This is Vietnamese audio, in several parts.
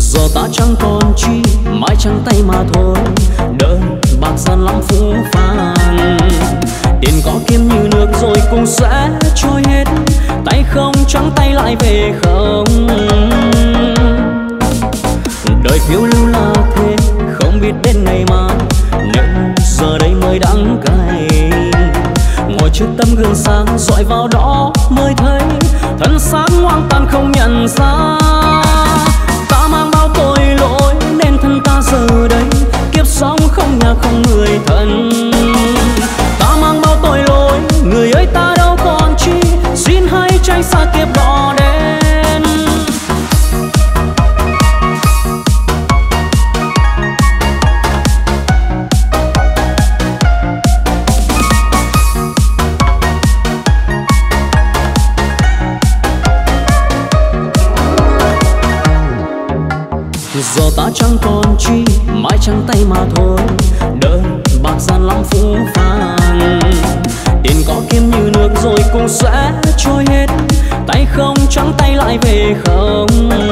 Giờ ta chẳng còn chi, mãi trắng tay mà thôi. Đời bạc gian lắm phũ phàng, tiền có kiếm như nước rồi cũng sẽ trôi hết. Tay không trắng tay lại về không. Đời phiêu lưu là thế, không biết đến ngày mai, nên giờ đây mới đắng cay. Ngồi trước tấm gương sáng dọi vào đó mới thấy thân xác hoang tàn không nhận ra. Ta mang bao tội lỗi nên thân ta giờ đây kiếp sống không nhà không người thân. Ta mang bao tội lỗi, người ơi ta đâu còn chi, xin hãy tránh xa kiếp đỏ đen. Giờ ta chẳng còn chi, mãi trắng tay mà thôi. Đời bạc gian lắm phũ phàng, tiền có kiếm như nước rồi cũng sẽ trôi hết. Tay không trắng tay lại về không.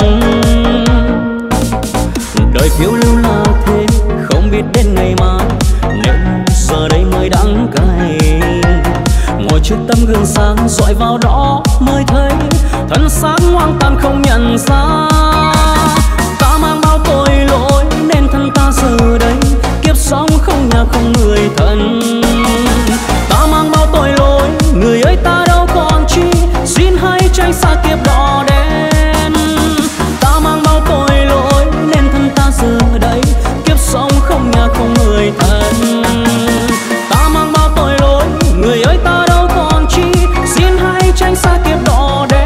Đời phiêu lưu là thế, không biết đến ngày mai, nên giờ đây mới đắng cay. Ngồi trước tấm gương sáng dọi vào đó mới thấy thân xác hoang tàn không nhận ra. Ta mang bao tội lỗi nên thân ta giờ đây kiếp sống không nhà không người thân. Ta mang bao tội lỗi, người ơi ta đâu còn chi, xin hãy tránh xa kiếp đỏ đen. Ta mang bao tội lỗi nên thân ta giờ đây kiếp sống không nhà không người thân. Ta mang bao tội lỗi, người ơi ta đâu còn chi, xin hãy tránh xa kiếp đỏ đen.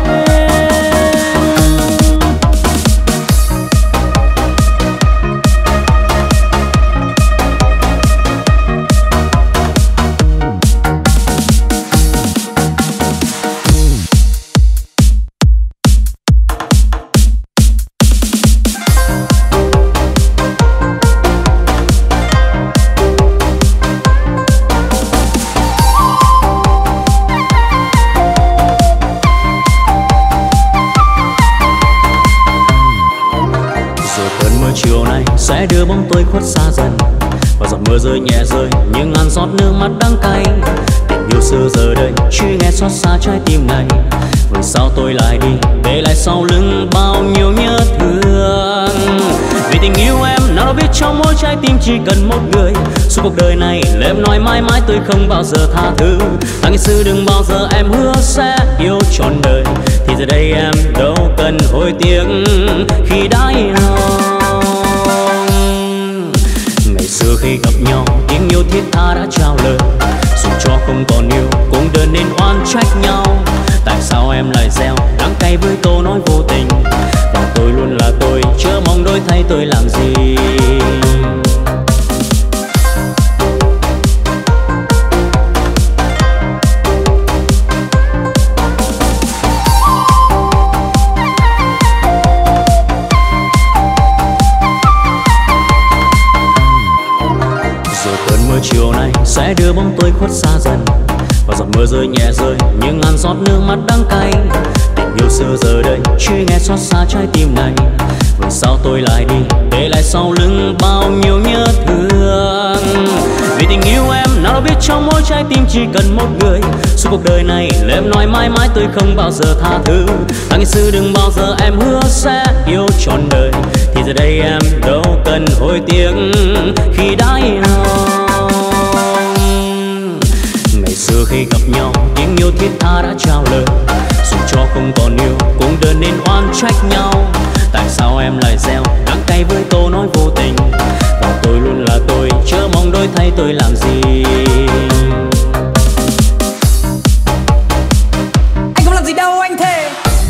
Sẽ đưa bóng tôi khuất xa dần, và giọt mưa rơi nhẹ rơi như ngàn giọt nước mắt đắng cay. Tình yêu xưa giờ đây truy nghe xót xa trái tim này. Vì sao tôi lại đi để lại sau lưng bao nhiêu nhớ thương. Vì tình yêu em nào đâu biết trong mỗi trái tim chỉ cần một người. Suốt cuộc đời này lời em nói mãi mãi tôi không bao giờ tha thứ. Ta ngày xưa đừng bao giờ em hứa sẽ yêu trọn đời, thì giờ đây em đâu cần hối tiếc khi đã yêu. Xưa khi gặp nhau tiếng yêu thiết tha đã trao lời, dù cho không còn yêu cũng đừng nên oan trách nhau. Tại sao em lại gieo đắng cay với câu nói vô tình, và tôi luôn là tôi chớ mong đổi thay tôi làm gì. Chiều nay sẽ đưa bóng tôi khuất xa dần, và giọt mưa rơi nhẹ rơi như ngàn giọt nước mắt đắng cay. Tình yêu xưa giờ đây truy nghe xót xa trái tim này. Vì sao tôi lại đi để lại sau lưng bao nhiêu nhớ thương. Vì tình yêu em nào đâu biết trong mỗi trái tim chỉ cần một người. Suốt cuộc đời này lời em nói mãi mãi tôi không bao giờ tha thứ. Ta ngày xưa đừng bao giờ em hứa sẽ yêu trọn đời, thì giờ đây em đâu cần hối tiếc khi đã yêu. Xưa khi gặp nhau tiếng yêu thiết tha đã trao lời, dù cho không còn yêu cũng đừng nên oan trách nhau. Tại sao em lại gieo đắng cay với câu nói vô tình, và tôi luôn là tôi chớ mong đổi thay tôi làm gì. Anh không làm gì đâu anh thề.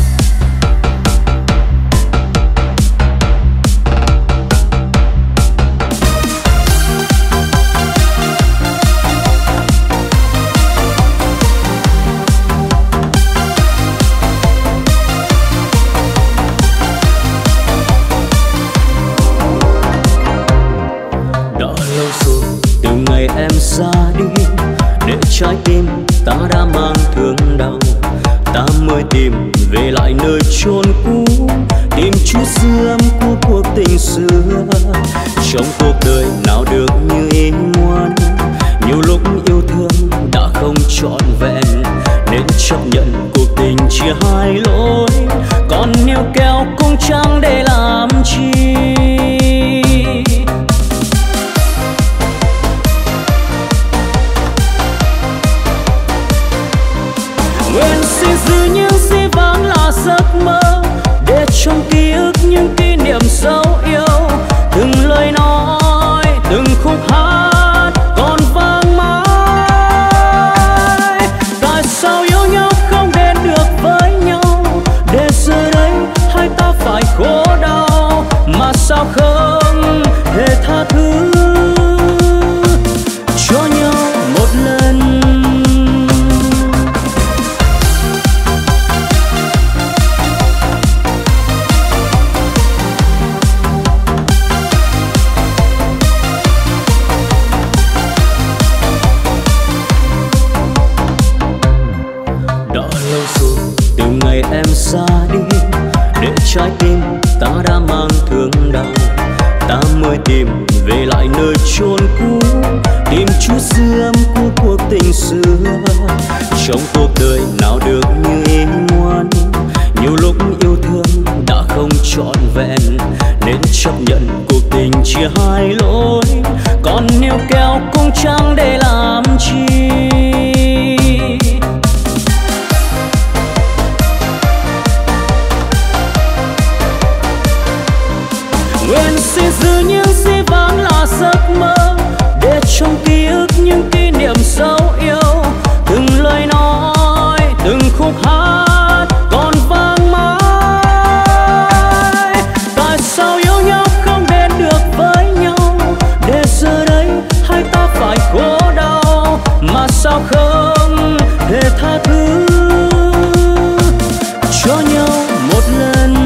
Ra đi để trái tim ta đã mang thương đau, ta mới tìm về lại nơi chôn cũ, tìm chút dư âm của cuộc Trong cuộc đời nào được như ý muốn, nhiều lúc yêu thương đã không trọn vẹn, nên chấp nhận cuộc tình chia hai lối, còn níu kéo cũng chẳng để làm chi. Nguyện xin giữ những gì vắng là giấc mơ, để trong ký ức những kỷ niệm dấu yêu, từng lời nói, từng khúc hát còn vang mãi. Tại sao yêu nhau không đến được với nhau, để giờ đây hai ta phải khổ đau, mà sao không hề tha thứ cho nhau một lần. Em ra đi để trái tim ta đã mang thương đau, ta mới tìm về lại nơi chốn cũ, tìm chút dư âm của cuộc tình xưa. Trong cuộc đời nào được như ý muốn, nhiều lúc yêu thương đã không trọn vẹn, nên chấp nhận cuộc tình chia hai lối, còn níu kéo cũng chẳng để làm chi. Nguyện xin giữ những gì vắng là giấc mơ, để trong ký ức những kỷ niệm dấu yêu, từng lời nói, từng khúc hát còn vang mãi. Tại sao yêu nhau không đến được với nhau, để giờ đây hai ta phải khổ đau, mà sao không hề tha thứ cho nhau một lần.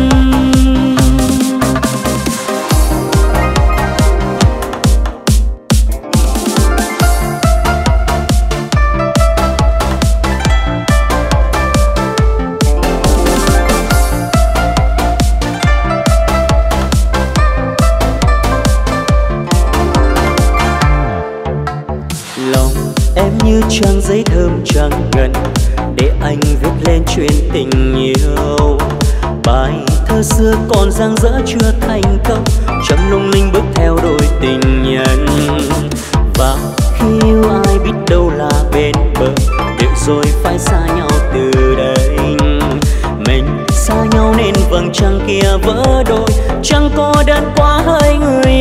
Như trang giấy thơm trắng ngần, để anh viết lên chuyện tình yêu. Bài thơ xưa còn dang dở chưa thành công, trầm lung linh bước theo đôi tình nhân. Và khi yêu ai biết đâu là bên bờ, biết rồi phải xa nhau từ đây. Mình xa nhau nên vầng trăng kia vỡ đôi, chẳng có đơn quá hơi người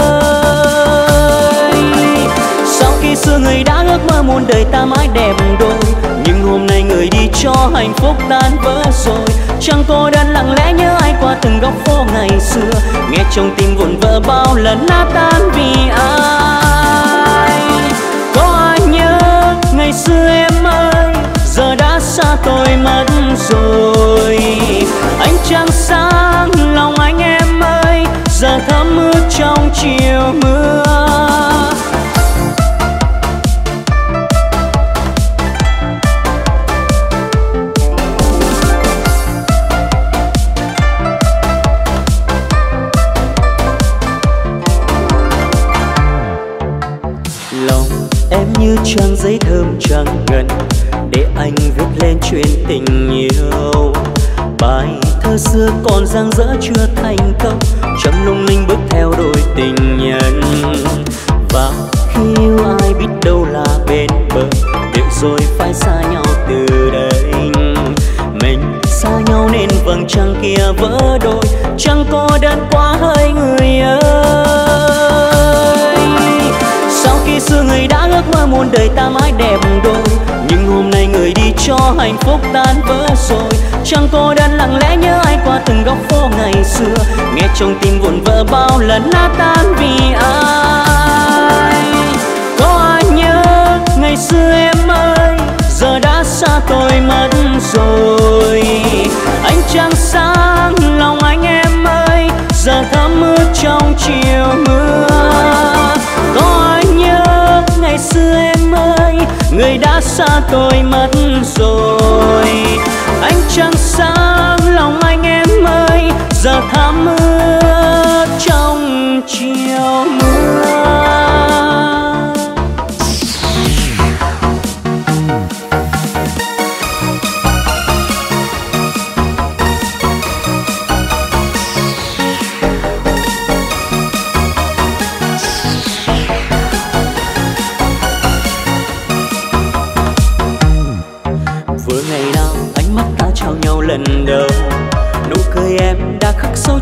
ơi. Sau khi xưa người đã ước mơ muôn đời ta mãi đẹp đôi, nhưng hôm nay người đi cho hạnh phúc tan vỡ rồi. Chẳng cô đơn lặng lẽ nhớ ai qua từng góc phố ngày xưa, nghe trong tim vụn vỡ bao lần nát tan vì ai. Có ai nhớ ngày xưa em ơi, giờ đã xa tôi mất rồi. Ánh trăng sáng lòng anh em ơi, giờ thấm ướt trong chiều mưa. Như trang giấy thơm trắng ngần, để anh viết lên chuyện tình yêu. Bài thơ xưa còn dang dở chưa thành công, trầm lung linh bước theo đôi tình nhân. Và khi yêu ai biết đâu là bên bờ, biết rồi phải xa nhau từ đây. Mình xa nhau nên vầng trăng kia vỡ đôi, chẳng có đơn quá hơi người ơi. Sau khi xưa người đã ước mơ muôn đời ta mãi đẹp đôi, nhưng hôm nay người đi cho hạnh phúc tan vỡ rồi. Chẳng cô đơn lặng lẽ nhớ ai qua từng góc phố ngày xưa, nghe trong tim vụn vỡ bao lần nát tan vì ai. Có ai nhớ ngày xưa em ơi, giờ đã xa tôi mất rồi. Ánh trăng sáng lòng anh em ơi, giờ thấm ướt trong chiều mưa. Có ai nhớ ngày xưa em ơi, người đã xa tôi mất rồi. Ánh trăng sáng lòng anh em ơi, giờ thắm ướt trong chiều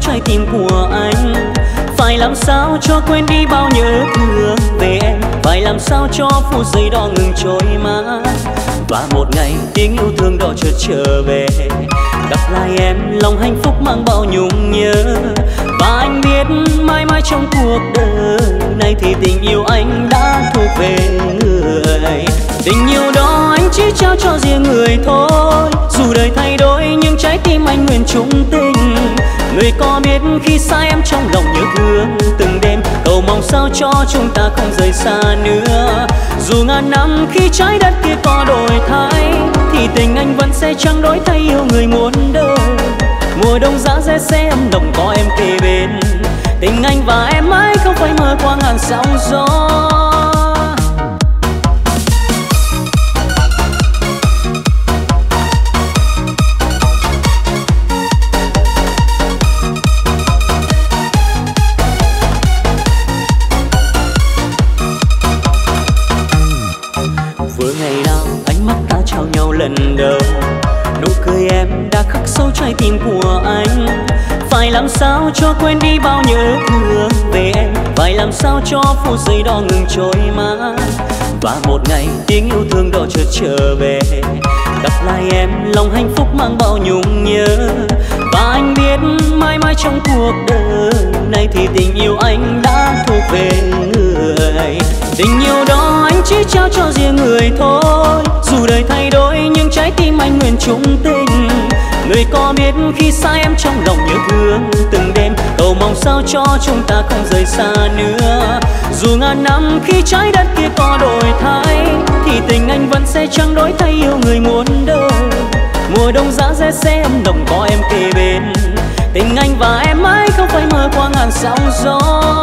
trái tim của anh. Phải làm sao cho quên đi bao nhớ thương về em, phải làm sao cho phút giây đó ngừng trôi mà. Và một ngày tiếng yêu thương đó chợt trở về, gặp lại em lòng hạnh phúc mang bao nhung nhớ. Và anh biết mãi mãi trong cuộc đời này thì tình yêu anh đã thuộc về người. Tình yêu đó anh chỉ trao cho riêng người thôi, dù đời thay đổi nhưng trái tim anh nguyện chung tình. Người có biết khi xa em trong lòng nhớ thương từng đêm, cầu mong sao cho chúng ta không rời xa nữa. Dù ngàn năm khi trái đất kia có đổi thay, thì tình anh vẫn sẽ chẳng đổi thay yêu người muôn đời. Mùa đông giá rét sẽ ấm nồng có em kề bên, tình anh và em mãi không phải mơ qua ngàn sóng gió. Vừa ngày nào ánh mắt ta chào nhau lần đầu, nụ cười em đã khắc sâu trái tim của anh. Phải làm sao cho quên đi bao nhớ thương về em, phải làm sao cho phút giây đó ngừng trôi mà. Và một ngày tiếng yêu thương đó chợt trở về, gặp lại em lòng hạnh phúc mang bao nhung nhớ. Và anh biết mãi mãi trong cuộc đời này thì tình yêu anh đã thuộc về người. Tình yêu đó anh chỉ trao cho riêng người thôi, dù đời thay đổi nhưng trái tim anh nguyện chung tình. Người có biết khi xa em trong lòng nhớ thương từng đêm, cầu mong sao cho chúng ta không rời xa nữa. Dù ngàn năm khi trái đất kia có đổi thay, thì tình anh vẫn sẽ chẳng đổi thay yêu người muôn đời. Mùa đông giá rét sẽ ấm nồng có em kề bên, tình anh và em mãi không phải mơ qua ngàn sóng gió.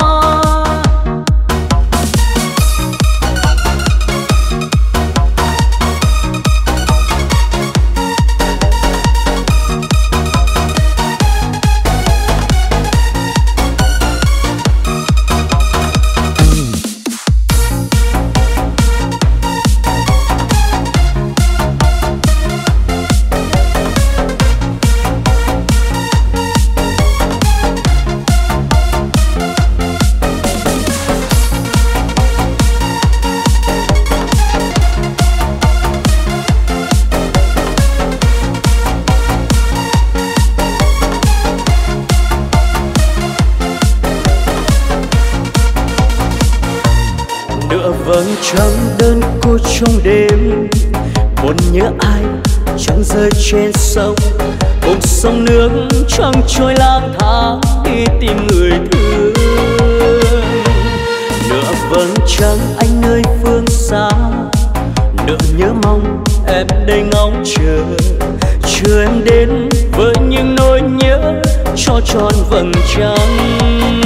Vầng trăng đơn cô trong đêm, buồn nhớ ai chẳng rơi trên sông. Cùng sông nước chẳng trôi lang thang đi tìm người thương. Nửa vầng trăng anh nơi phương xa, nửa nhớ mong em đây ngóng chờ. Chờ em đến với những nỗi nhớ cho tròn vầng trăng.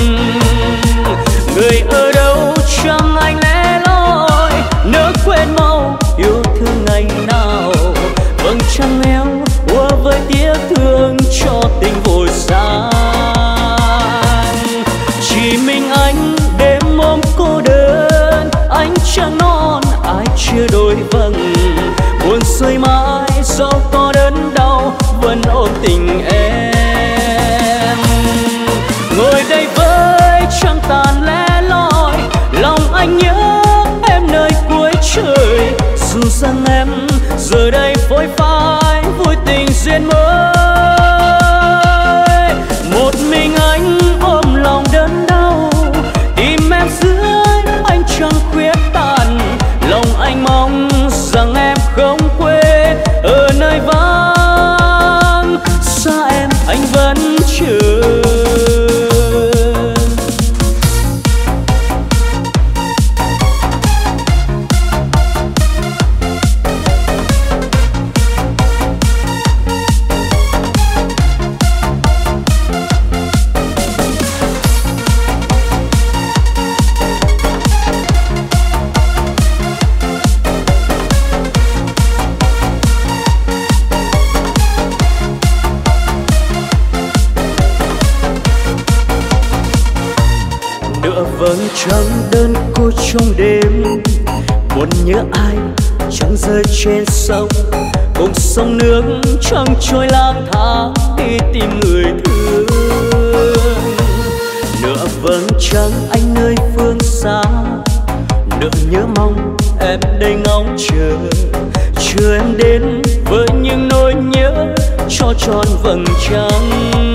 Người ở đâu chẳng anh lẽ loi, nỡ quên mau yêu thương ngày nào. Vầng trăng éo ùa với tiếc thương cho tình vội xa. Chỉ mình anh đêm ôm cô đơn, anh trăng non ai chưa đôi vầng. Buồn rơi mãi dẫu có đớn đau vẫn ôm tình em. Ngồi đây với trăng tàn lẻ loi, lòng anh nhớ em nơi cuối trời. Dù rằng em giờ đây phôi phai vui tình duyên mới. Một mình anh ôm lòng đớn đau, tìm em dưới anh trăng khuyết tàn. Lòng anh mong rằng em không quên ở nơi vắng xa em anh vẫn chờ. Vầng trăng đơn cô trong đêm, buồn nhớ ai chẳng rơi trên sông. Cùng sông nước chẳng trôi lang thang đi tìm người thương. trắng anh nơi phương xa, nỗi nhớ mong em đây ngóng chờ em đến với những nỗi nhớ cho tròn vầng trăng.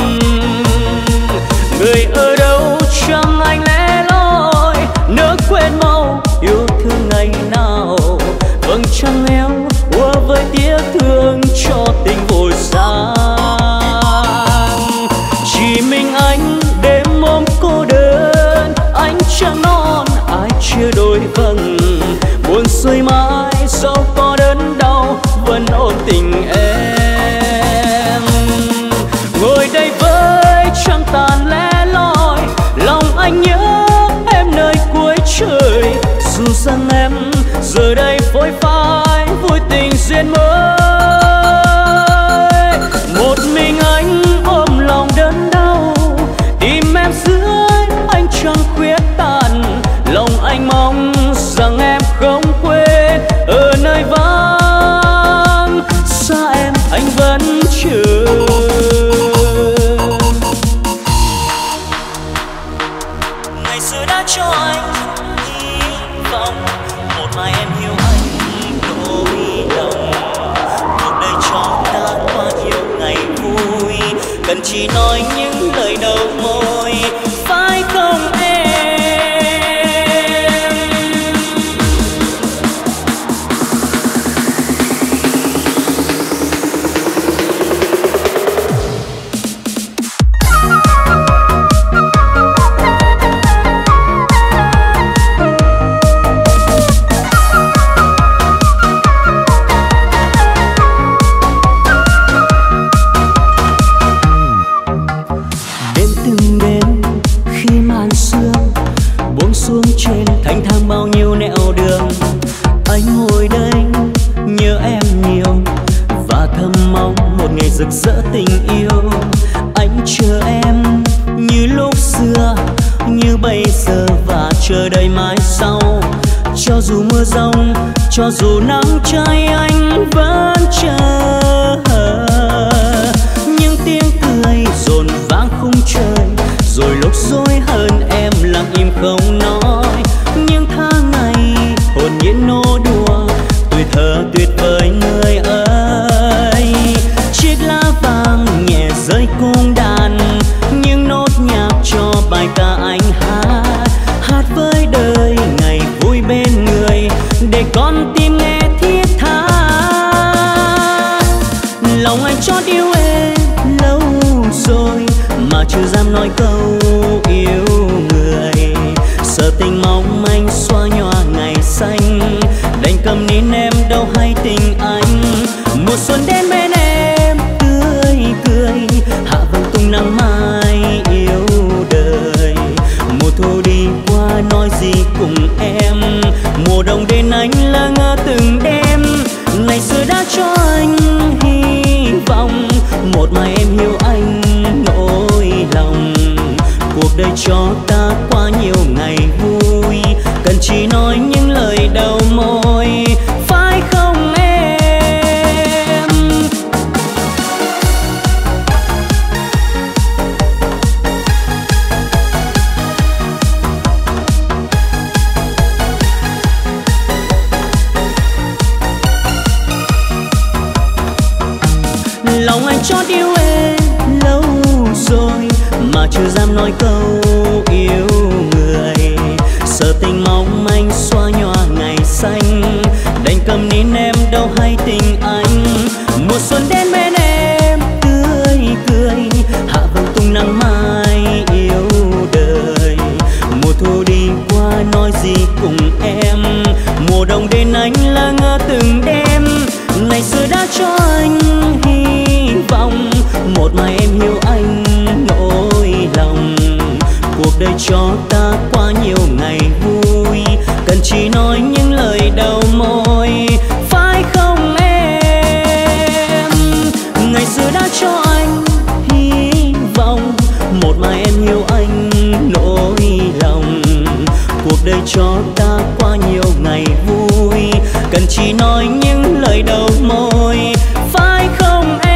Người ở đâu chẳng anh lẻ loi, nỡ quên mau yêu thương ngày nào. Vầng trăng éo ua với tiếc thương cho tình vội xa. Chỉ mình anh đêm ôm cô đơn, anh trăng non ai chia đôi vầng. Buồn xuôi mãi dẫu có đớn đau vẫn ôm tình em. Ngồi đây với trăng tàn lẻ loi, lòng anh nhớ em nơi cuối trời. Dù rằng em giờ đây phôi phai vui tình duyên mới. Một mình anh ôm lòng đớn đau, tìm em dưới anh trăng khuyết tàn. Lòng anh mong rằng em không quên ở nơi vắng xa em anh vẫn chờ. Ngày xưa đã cho anh hy vọng, một mai em hiểu anh nỗi lòng. Cuộc đời cho ta qua nhiều ngày vui, cần chỉ nói những lời đầu môi, phải không em? Rực rỡ tình yêu, anh chờ em như lúc xưa, như bây giờ và chờ đợi mai sau. Cho dù mưa giông, cho dù nắng cháy anh vẫn chờ. Những tiếng cười dồn vang khung trời, rồi lúc dối hơn em lặng im không nói. Những tháng ngày hồn nhiên nô đùa, tuổi thơ tuyệt vời người ơi. Chiếc lá vàng nhẹ rơi cung đàn, những nốt nhạc cho bài ca anh hát. Hát với đời ngày vui bên người, để con tim nghe thiết tha. Lòng anh chót yêu em lâu rồi, mà chưa dám nói câu yêu người. Sợ tình mong anh xóa nhòa ngày xanh, đành cầm nín em đâu hay tình anh. Mùa xuân đến bên em tươi cười, hạ vầng tung nắng mai yêu đời. Mùa thu đi qua nói gì cùng em, mùa đông đến anh lơ ngơ từng đêm. Ngày xưa đã cho anh hy vọng, một mai em hiểu anh nỗi lòng. Cuộc đời cho ta qua nhiều ngày vui, cần chỉ nói những lời đầu môi, phải không em? Lòng anh chót yêu em lâu rồi, mà chưa dám nói câu yêu người. Sợ tình mong anh xóa nhòa ngày xanh, đành cầm nín em đâu hay tình anh. Mùa xuân đến bên em tươi cười, hạ vầng tung nắng mai yêu đời. Mùa thu đi qua nói gì cùng em, mùa đông đến anh lơ ngơ từng đêm. Ngày xưa đã cho anh hy vọng, một mai em hiểu anh nỗi lòng. Cuộc đời cho ta qua nhiều ngày vui, cần chỉ nói những lời đầu môi, phải không em? Ngày xưa đã cho anh hy vọng, một mai em hiểu anh nỗi lòng. Cuộc đời cho ta qua nhiều ngày vui, cần chỉ nói những lời đầu môi, phải không em?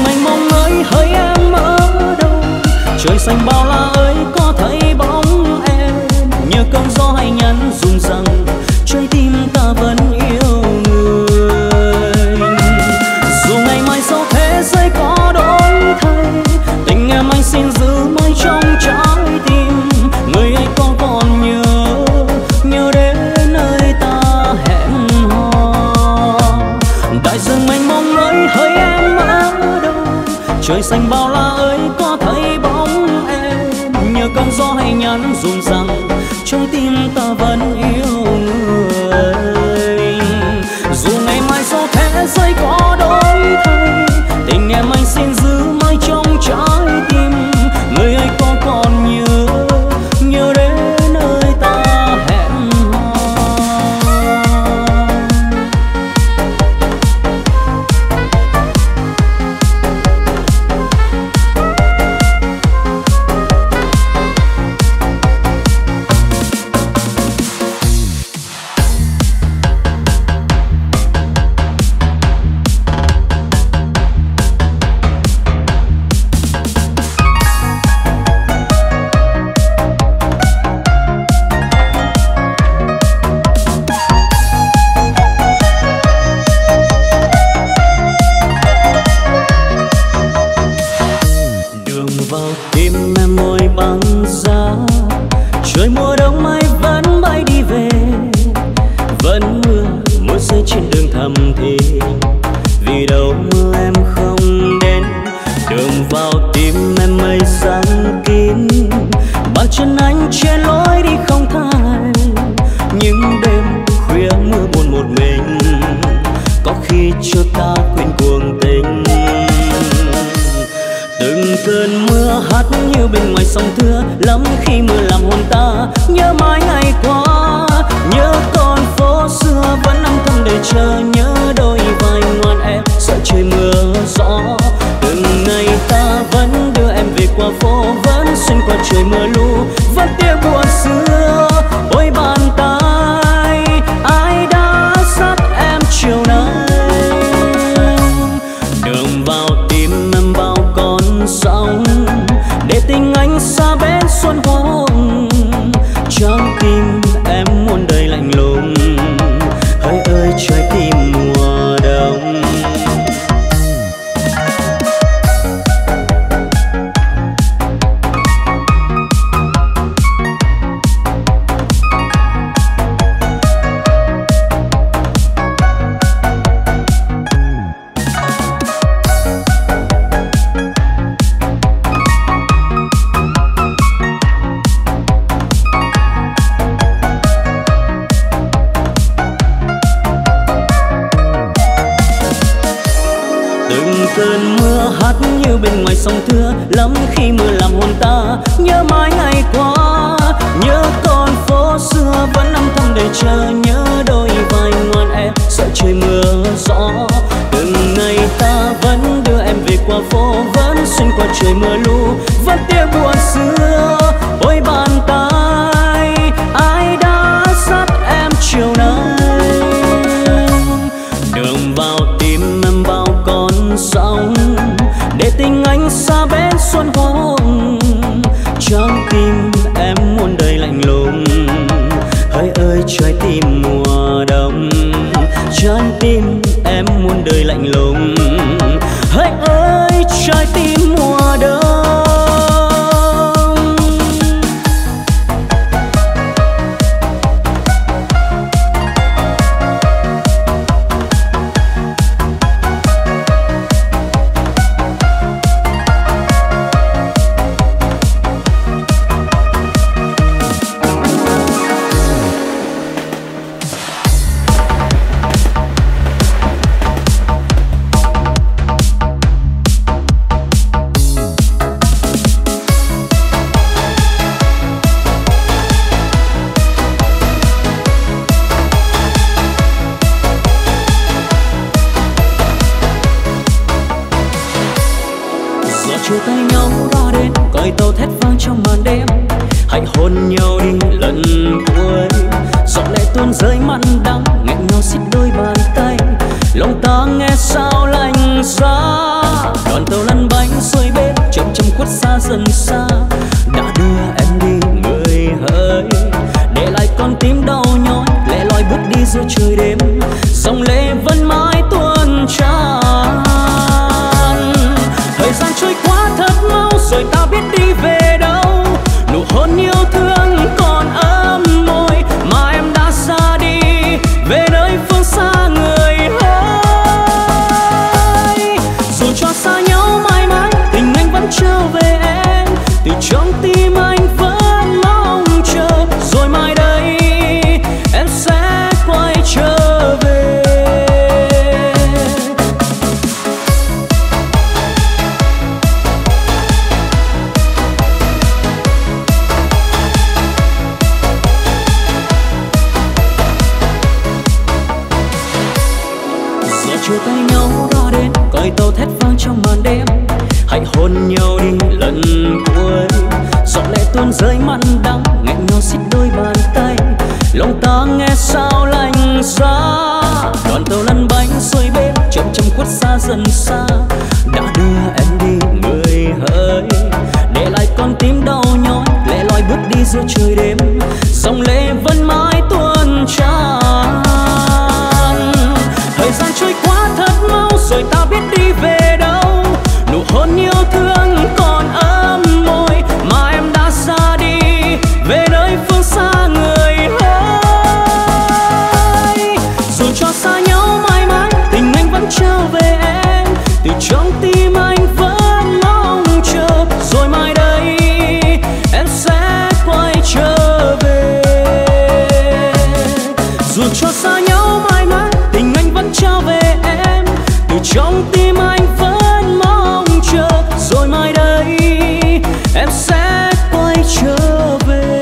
mênh mông ơi hỡi em ở đâu, trời xanh bao la ơi có thấy bóng em, nhờ cơn gió hay nhắn dùng rằng trái tim ta vẫn yêu người. Dù ngày mai sau thế giới có đổi thay, tình em anh xin giữ mãi trong trái tim. Người ấy có còn nhớ đến nơi ta hẹn hò. Đại dương mênh mông ơi hỡi em ở đâu, trời xanh bao la ơi có thấy bóng em, nhờ cơn gió hay nhắn dùng rằng trái tim ta vẫn yêu người. Dù ngày mai sau thế giới có đổi thay, tình em anh xin giữ mãi trong trái tim. Người ấy có còn nhớ đến nơi ta hẹn hò. Trời mùa đông mai vẫn bay đi về, vẫn mưa rơi trên đường thầm thì, vì đâu mưa em không đến. Đường vào tim em mây sáng kín, bàn chân anh trên lối đi không thay. Những đêm khuya mưa buồn một mình, có khi cho ta quên cuộc tình. Từng cơn mưa hát như bên ngoài sông thưa, lắm khi mưa làm hồn ta nhớ mãi ngày qua. Nhớ con phố xưa vẫn âm thầm đợi chờ, nhớ đôi vai ngoan em sợ trời mưa gió. Từng ngày ta vẫn đưa em về qua phố, vẫn xuyên qua trời mưa lũ, vẫn tiếc buồn xưa. Ôi bàn tay ai đã dắt em chiều nay, đường vào tim em bao con sóng, để tình anh xa bến xuân hoa hồng. Trong tim em muôn đời lạnh lùng, hỡi ơi trái tim mùa đông. Cơn mưa hát như bên ngoài sông thưa, lắm khi mưa làm hồn ta nhớ mãi ngày qua. Nhớ con phố xưa vẫn âm thầm đợi chờ, nhớ đôi vai ngoan em sợ trời mưa gió. Từng ngày ta vẫn đưa em về qua phố, vẫn xuyên qua trời mưa lũ, vẫn tiếc buồn xưa. Ôi bàn tay ai đã dắt em chiều nay, đường vào tim em bao con sóng, để tình anh xa bến xuân hoa hồng. Trong tim em muôn đời lạnh lùng, hỡi ơi trái tim mùa đông. Trong tim em muôn đời lạnh lùng, hỡi ơi trái tim mùa đông. chia tay nhau ra đến còi tàu thét vang trong màn đêm, hãy hôn nhau đi lần cuối. Giọt lệ tuôn rơi mặn đắng nghẹn ngào xiết đôi bàn tay, lòng ta nghe sao lạnh giá. Đoàn tàu lăn bánh xuôi bên chậm chậm khuất xa dần xa, đã đưa em đi người hỡi, để lại con tim đau nhói lẻ loi bước đi giữa trời đêm, dòng lệ vẫn mãi tuôn tràn. Thời gian trôi qua thật mau rồi ta biết đi về đâu, nụ hôn yêu thương còn ấm môi mà em đã xa đi về nơi phương xa người ơi. Dù cho xa nhau mãi mãi tình anh vẫn trở về em, từ trong tim anh vẫn mong chờ, rồi mai đây em sẽ quay trở về. Chia tay nhau ra đến còi tàu thét vang trong màn đêm, hãy hôn nhau đi lần cuối. Giọt lệ tuôn rơi mặn đắng nghẹn ngào xiết đôi bàn tay, lòng ta nghe sao lạnh giá. Đoàn tàu lăn bánh xuôi bên chậm chậm khuất xa dần xa, đã đưa em đi người hỡi, để lại con tim đau nhói lẻ loi bước đi giữa trời đêm, dòng lệ vẫn mãi tuôn tràn. Thời gian trôi qua thật mau rồi ta biết đi về đâu, nụ hôn yêu thương còn ấm môi mà em đã xa đi về nơi phương xa người ơi. Dù cho xa nhau mãi mãi tình anh vẫn trở về em, từ trong tim anh vẫn mong chờ, rồi mai đây em sẽ quay trở về. Dù cho xa nhau mãi mãi tình anh vẫn trở về em, từ trong tim anh vẫn mong chờ, rồi mai đây em sẽ quay trở về.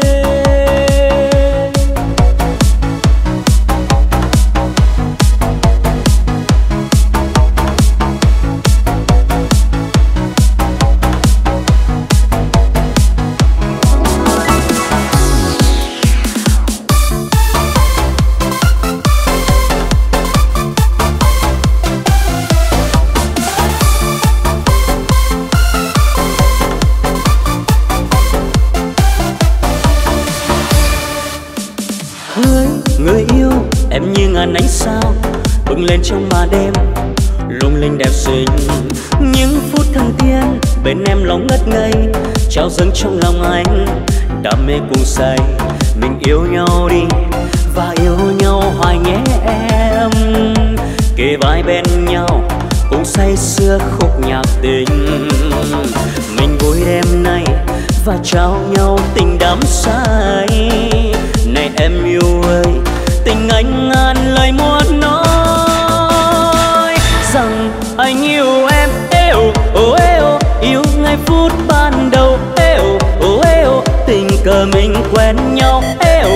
Người yêu em như ngàn ánh sao bừng lên trong màn đêm, lung linh đẹp xinh. Những phút thần tiên bên em lòng ngất ngây, trao dâng trong lòng anh đam mê cuồng say. Mình yêu nhau đi và yêu nhau hoài nhé em, kề vai bên nhau cùng say sưa khúc nhạc tình. Mình vui đêm nay và trao nhau tình đắm say. Này em yêu ơi, tình anh ngàn lời muốn nói, rằng anh yêu em yêu ngay phút ban đầu tình cờ mình quen nhau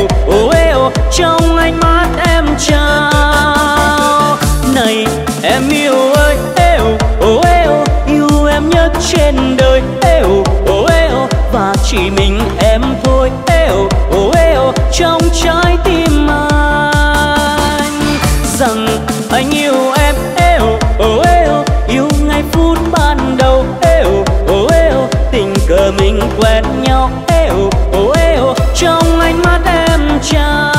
trong ánh mắt em trao. Này em yêu ơi yêu em nhất trên đời và chỉ mình em thôi trong trái tim anh, rằng anh yêu em yêu ngay phút ban đầu tình cờ mình quen nhau trong ánh mắt em trao.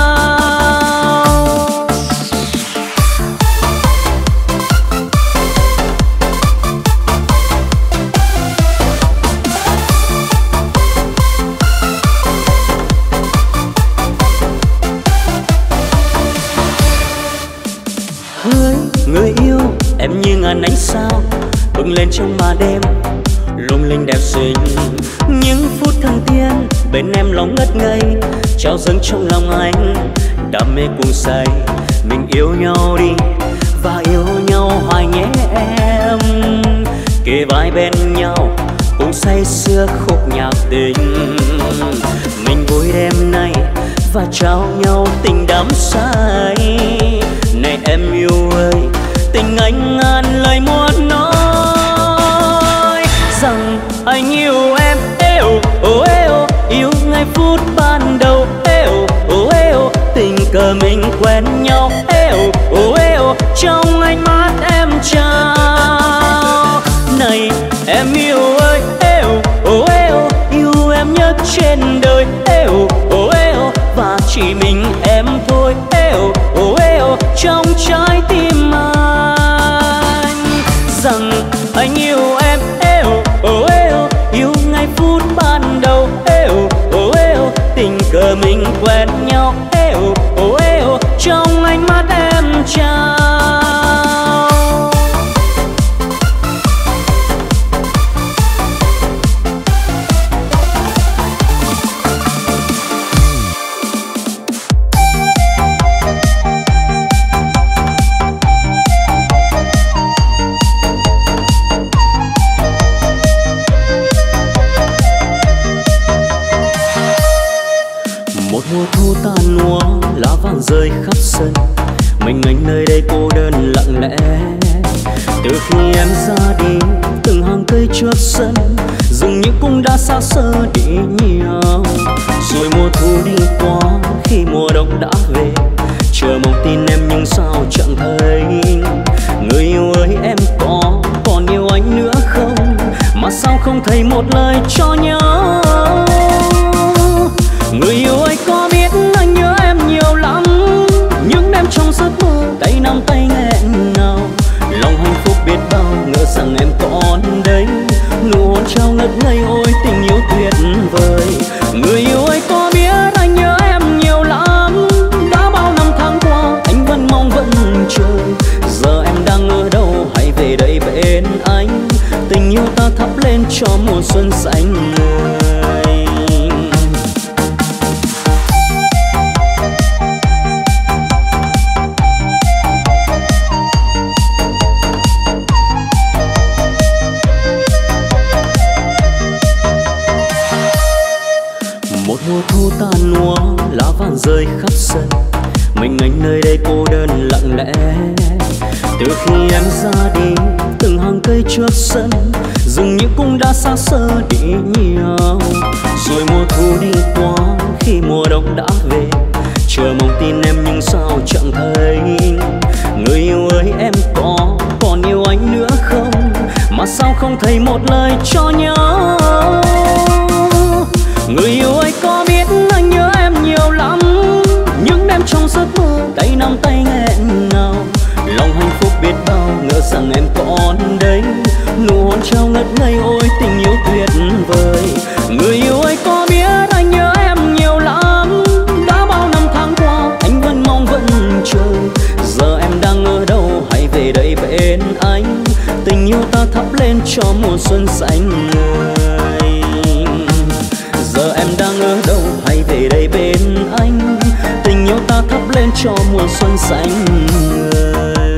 Người yêu em như ngàn ánh sao bừng lên trong màn đêm, lung linh đẹp xinh. Những phút thần tiên bên em lòng ngất ngây, trao dâng trong lòng anh đam mê cuồng say. Mình yêu nhau đi và yêu nhau hoài nhé em, kề vai bên nhau cùng say sưa khúc nhạc tình. Mình vui đêm nay và trao nhau tình đắm say. Này em yêu ơi, tình anh ngàn lời muốn nói, rằng anh yêu em yêu ngay phút ban đầu tình cờ mình quen nhau trong ánh mắt em trao. Này em yêu ơi, yêu em nhất trên đời, và chỉ mình em thôi, trong trái tim anh. Rằng anh yêu em, yêu ngay phút ban đầu, tình cờ mình quen nhau, trong ánh mắt em trao. Mùa thu tàn úa, lá vàng rơi khắp sân, mình anh nơi đây cô đơn lặng lẽ. Từ khi em ra đi, từng hàng cây trước sân, dường như cũng đã xa xơ đi nhiều. Rồi mùa thu đi qua, khi mùa đông đã về, chờ mong tin em nhưng sao chẳng thấy. Người yêu ơi em còn yêu anh nữa không, mà sao không thấy một lời cho nhau. Người yêu ơi có biết anh nhớ em nhiều lắm, những đêm trong giấc mơ tay nắm tay nghẹn ngào. Lòng hạnh phúc biết bao, ngỡ rằng em còn đây, nụ hôn trao ngất ngây, ôi tình yêu tuyệt vời. Người yêu ơi có biết anh nhớ em nhiều lắm, đã bao năm tháng qua anh vẫn mong vẫn chờ. Giờ em đang ở đâu, hãy về đây bên anh, tình yêu ta thắp lên cho mùa xuân xanh người. Mùa thu tàn úa, lá vàng rơi khắp sân, mình anh nơi đây cô đơn lặng lẽ. Từ khi em ra đi, từng hàng cây trước sân, dường như cũng đã xa xơ đi nhiều. Rồi mùa thu đi qua, khi mùa đông đã về, chờ mong tin em nhưng sao chẳng thấy. Người yêu ơi em còn yêu anh nữa không, mà sao không thấy một lời cho nhau. Người yêu ơi có biết anh nhớ em nhiều lắm, những đêm trong giấc mơ tay nắm tay nghẹn ngào. Lòng hạnh phúc biết bao, ngỡ rằng em còn đây, nụ hôn trao ngất ngây, ôi tình yêu tuyệt vời. Người yêu ơi có biết anh nhớ em nhiều lắm, đã bao năm tháng qua anh vẫn mong vẫn chờ. Giờ em đang ở đâu, hãy về đây bên anh, tình yêu ta thắp lên cho mùa xuân xanh người. Giờ em đang ở đâu, hãy về đây bên anh, tình yêu ta thắp lên cho mùa xuân xanh người.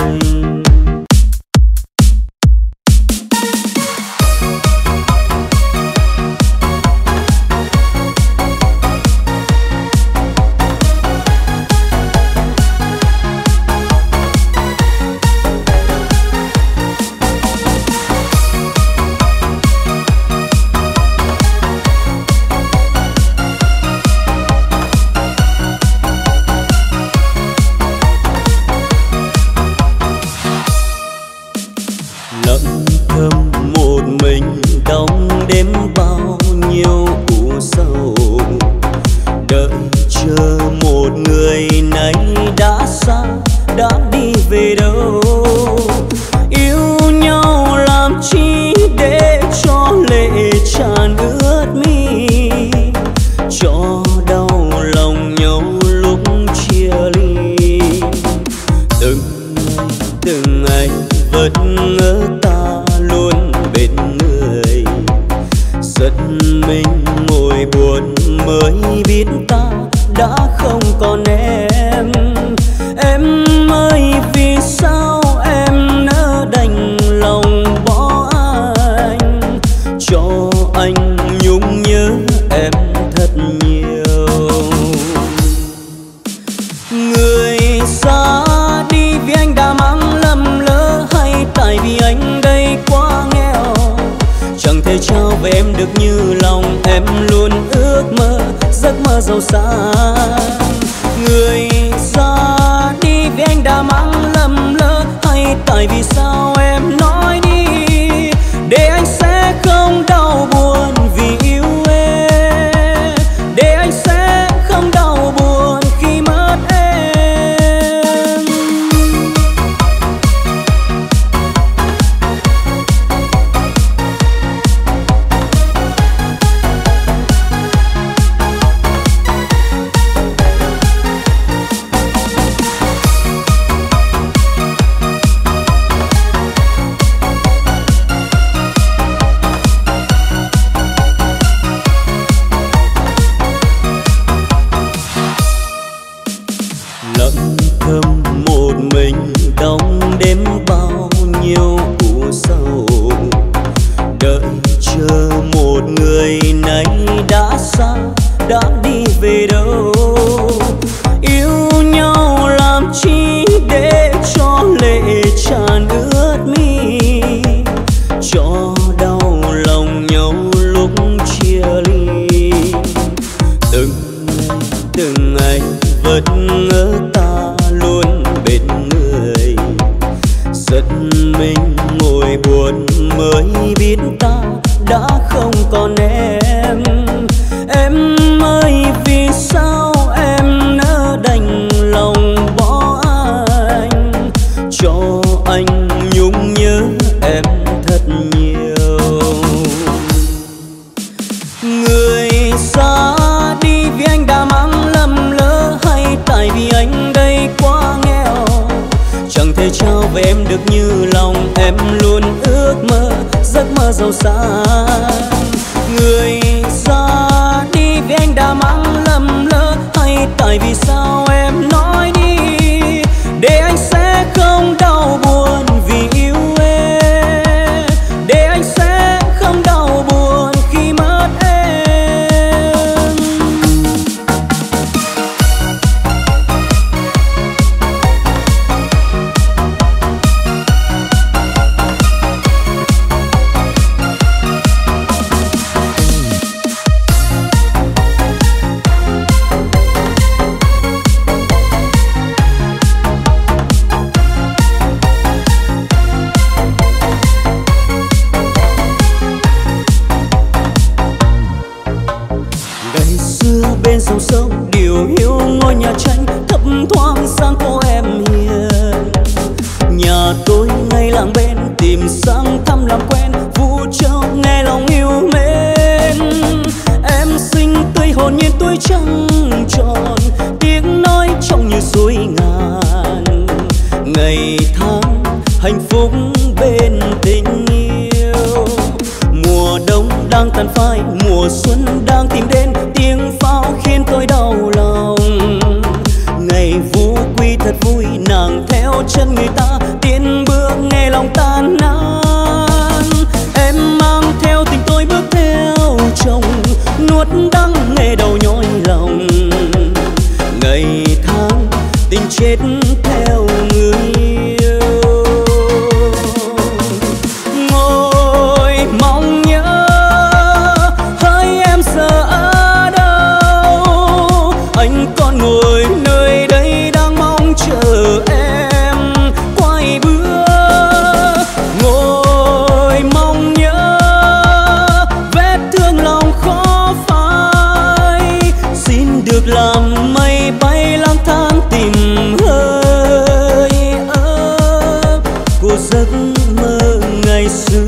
Giàu sang người ra đi vì anh đã mang lầm lỡ, hay tại vì sao em nói đi, để anh sẽ không đau buồn vì yêu em, để anh sẽ không đau buồn khi mất em. Lặng thầm một mình đong đêm bao nhiêu u sầu, đợi chờ một người này đã xa đã đi về đâu. Yêu nhau làm chi để cho lệ tràn ướt mi, cho đau lòng nhau lúc chia ly. Từng ngày vẫn ngỡ ta luôn bên người, giật mình ngồi buồn mới biết ta đã không còn em. Em ơi vì sao em nỡ đành lòng bỏ anh, cho anh nhung nhớ em thật nhiều. Người xa đi vì anh đã mang lầm lỡ, hay tại vì anh đây quá nghèo, chẳng thể trao về em được như lòng em luôn ước mơ, giấc mơ giàu sang. Người xa đi vì anh đã mang lầm lỡ, hay tại vì sao em nói đi, để anh sẽ không đau buồn vì yêu em, để anh sẽ không đau buồn khi mất em. Ngày xưa bên dòng sông điều hiu ngôi nhà tranh thấp thoáng sang cô em hiền, nhà tôi ngay làng bên tìm sang thăm làm quen, Vũ Châu nghe lòng yêu mến. Em xinh tươi hồn nhiên tuổi trăng tròn, tiếng nói trong như suối ngàn. Ngày tháng hạnh phúc bên tình yêu, mùa đông đang tàn phai, mùa xuân đang tìm đến, tiếng pháo khiến tôi đau lòng. Ngày Vũ Quy thật vui, nàng theo chân người ta tiến bước nghe lòng tan nát. Em mang theo tình tôi bước theo chồng, nuốt đắng nghe đầu nhói lòng. Ngày tháng tình chết theo người yêu, ngồi mong nhớ hỡi em giờ ở đâu. Anh còn ngồi nơi đây đang mong chờ em quay bước, ngồi mong nhớ vết thương lòng khó phai. Xin được làm mây bay lang thang tìm hơi ấm của giấc mơ ngày xưa.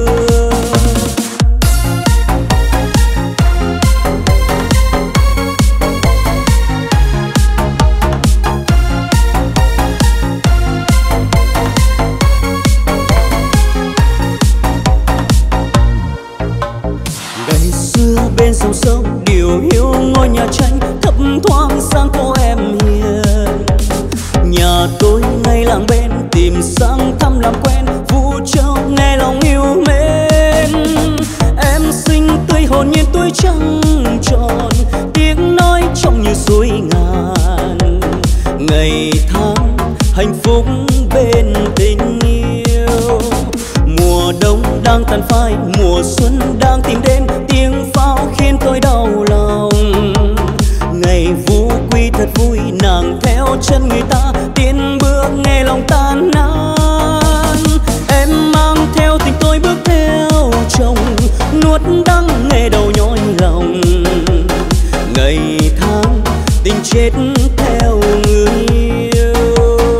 Ngày xưa bên dòng sông điều hiu ngôi nhà tranh thấp thoáng sang cô em hiền, nhà tôi ngay làng bên tìm sang thăm làm quen, Vũ Châu nghe lòng yêu mến. Em xinh tươi hồn nhiên tuổi trăng tròn, tiếng nói trong như suối ngàn. Ngày tháng hạnh phúc bên tình yêu, mùa đông đang tàn phai, mùa xuân đang tìm đến, tiếng pháo khiến tôi đau lòng. Ngày Vũ Quy thật vui, nàng theo chân người ta tiến bước nghe lòng tan nát. nuốt đắng nghe đầu nhói lòng. Ngày tháng tình chết theo người yêu,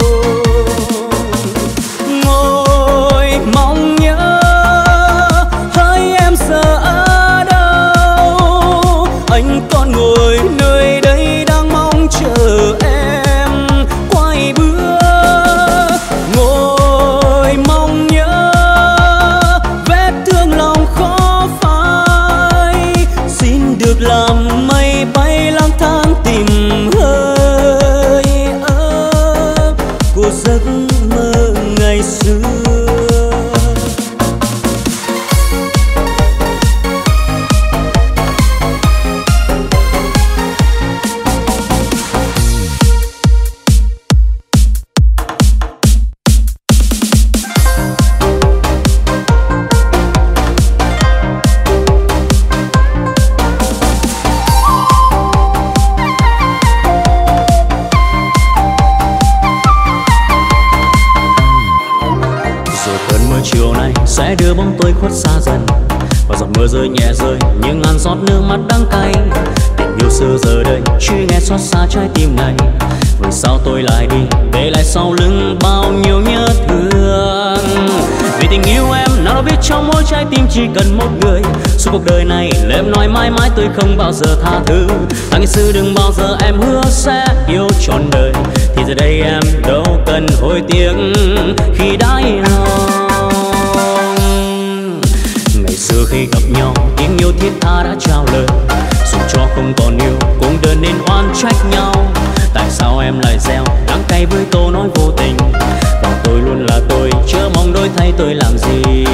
ngồi mong nhớ hỡi em giờ ở đâu. Anh còn ngồi nơi đây đang mong chờ em quay bước. Ngồi mong nhớ vết thương lòng khó phai, xin được làm mây bay lang thang tìm hơi ấm của giấc mơ ngày xưa. Sẽ đưa bóng tôi khuất xa dần, và giọt mưa rơi nhẹ rơi như ngàn giọt nước mắt đắng cay. Tình yêu xưa giờ đây chỉ nghe xót xa trái tim này. Vì sao tôi lại đi để lại sau lưng bao nhiêu nhớ thương. Vì tình yêu em nào đâu biết trong mỗi trái tim chỉ cần một người. Suốt cuộc đời này lời em nói mãi mãi tôi không bao giờ tha thứ. Thằng ngày xưa đừng bao giờ em hứa sẽ yêu trọn đời, thì giờ đây em đâu cần hối tiếc khi đã lòng. Xưa khi gặp nhau tiếng yêu thiết tha đã trao lời, dù cho không còn yêu cũng đừng nên oan trách nhau. Tại sao em lại gieo đắng cay với câu nói vô tình, và tôi luôn là tôi chớ mong đổi thay tôi làm gì.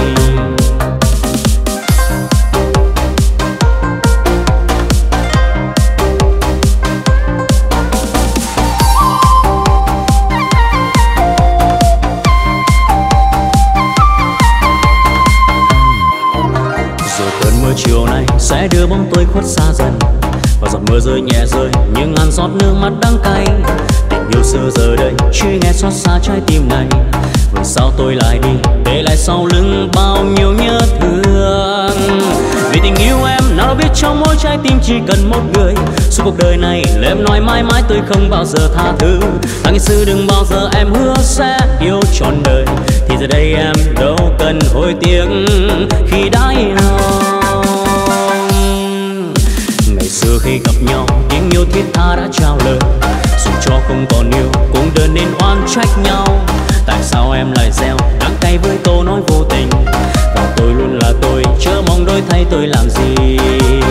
Chiều nay sẽ đưa bóng tôi khuất xa dần, và giọt mưa rơi nhẹ rơi như ngàn giọt nước mắt đắng cay. Tình yêu xưa giờ đây chỉ nghe xót xa trái tim này. Vì sao tôi lại đi để lại sau lưng bao nhiêu nhớ thương. Vì tình yêu em nào đâu biết trong mỗi trái tim chỉ cần một người. Suốt cuộc đời này lời em nói mãi mãi tôi không bao giờ tha thứ. Thằng ngày xưa đừng bao giờ em hứa sẽ yêu trọn đời, thì giờ đây em đâu cần hối tiếc khi đã lòng. Xưa khi gặp nhau tiếng yêu thiết tha đã trao lời, dù cho không còn yêu cũng đừng nên oan trách nhau. Tại sao em lại gieo đắng cay với câu nói vô tình, và tôi luôn là tôi chớ mong đổi thay tôi làm gì.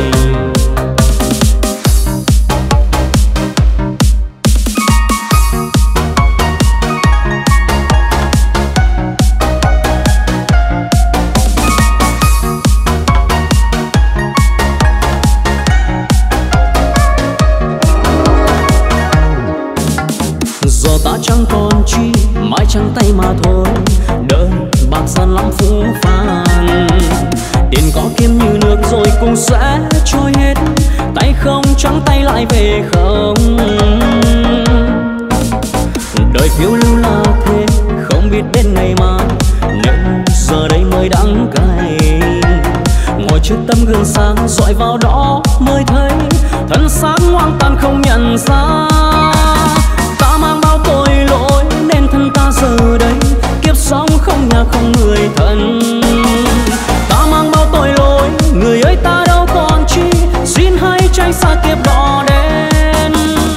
Chẳng còn chi mãi trắng tay mà thôi, đời bạc gian lắm phũ phàng. Tiền có kiếm như nước rồi cũng sẽ trôi hết, tay không trắng tay lại về không. Đời phiêu lưu là thế không biết đến ngày mai, nên giờ đây mới đắng cay. Ngồi trước tấm gương sáng dọi vào đó mới thấy thân xác hoang tàn không nhận ra. Ta mang bao tội lỗi nên thân ta giờ đây kiếp sống không nhà không người thân. Ta mang bao tội lỗi người ơi ta đâu còn chi, xin hãy tránh xa kiếp đỏ đen.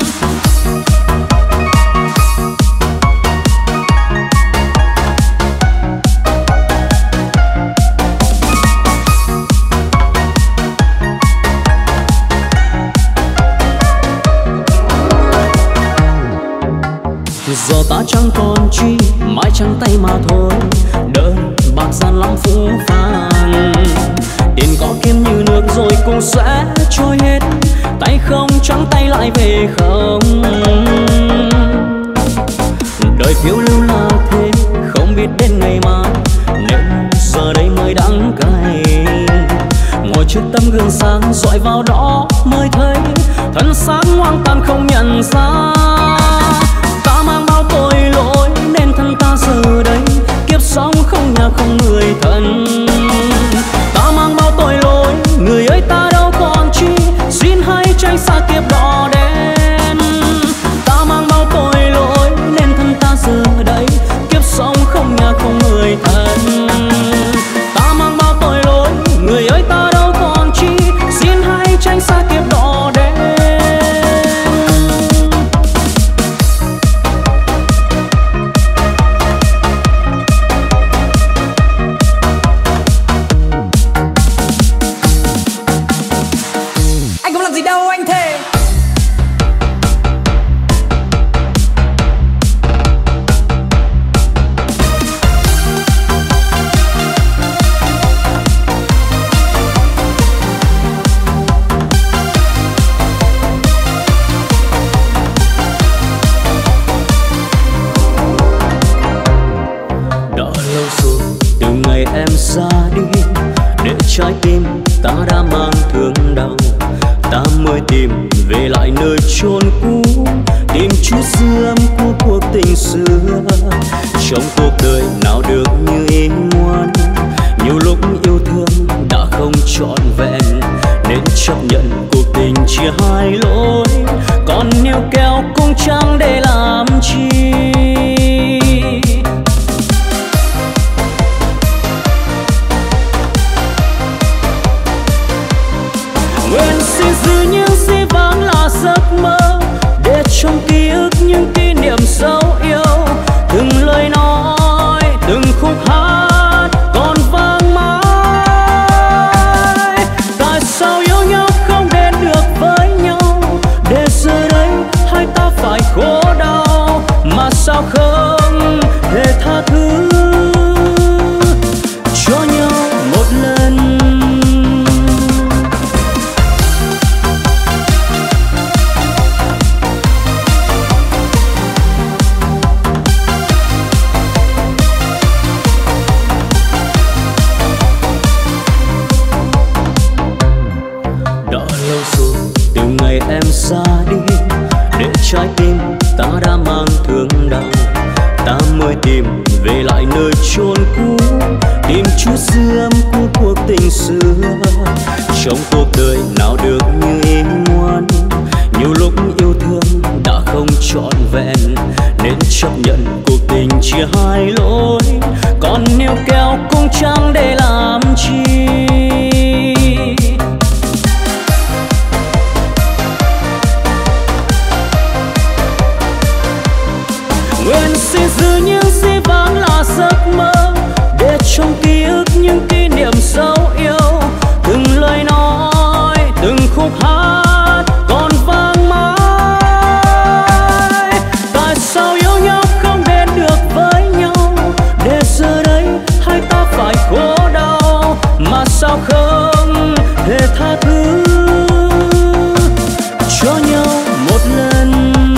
Giờ ta chẳng còn chi mãi trắng tay mà thôi, đời bạc gian lắm phũ phàng. Tiền có kiếm như nước rồi cũng sẽ trôi hết, tay không trắng tay lại về không. Đời phiêu lưu là thế không biết đến ngày mai, nên giờ đây mới đắng cay. Ngồi trước tấm gương sáng dọi vào đó mới thấy thân xác hoang tàn không nhận ra. Ta mang bao tội lỗi nên thân ta giờ đây kiếp sống không nhà không người thân. Ta mang bao tội trái tim ta đã mang thương đau, ta mới tìm về lại nơi chôn cũ, tìm chút dư âm của cuộc tình xưa. Trong cuộc đời nào được như ý muốn, nhiều lúc yêu thương đã không trọn vẹn, nên chấp nhận cuộc tình chia hai lối, còn níu kéo cũng chẳng để làm chi. Nguyện xin giữ những gì vắng là giấc mơ, để trong ký ức những kỷ niệm dấu yêu, từng lời nói, từng khúc hát còn vang mãi. Tại sao yêu nhau không đến được với nhau, để giờ đây hai ta phải khổ đau, mà sao không thể tha thứ cho nhau một lần. Em ra đi để trái tim ta đã mang thương đau, ta mới tìm về lại nơi chôn cũ, tìm chút dư âm của cuộc tình xưa. Trong cuộc đời nào được như ý muốn, nhiều lúc yêu thương đã không trọn vẹn, nên chấp nhận cuộc tình chia hai lối, còn níu kéo cũng chẳng để làm chi. Nguyện xin giữ những gì vắng là giấc mơ, để trong ký ức những kỷ niệm dấu yêu, từng lời nói, từng khúc hát còn vang mãi. Tại sao yêu nhau không đến được với nhau, để giờ đây hai ta phải khổ đau, mà sao không thể tha thứ cho nhau một lần.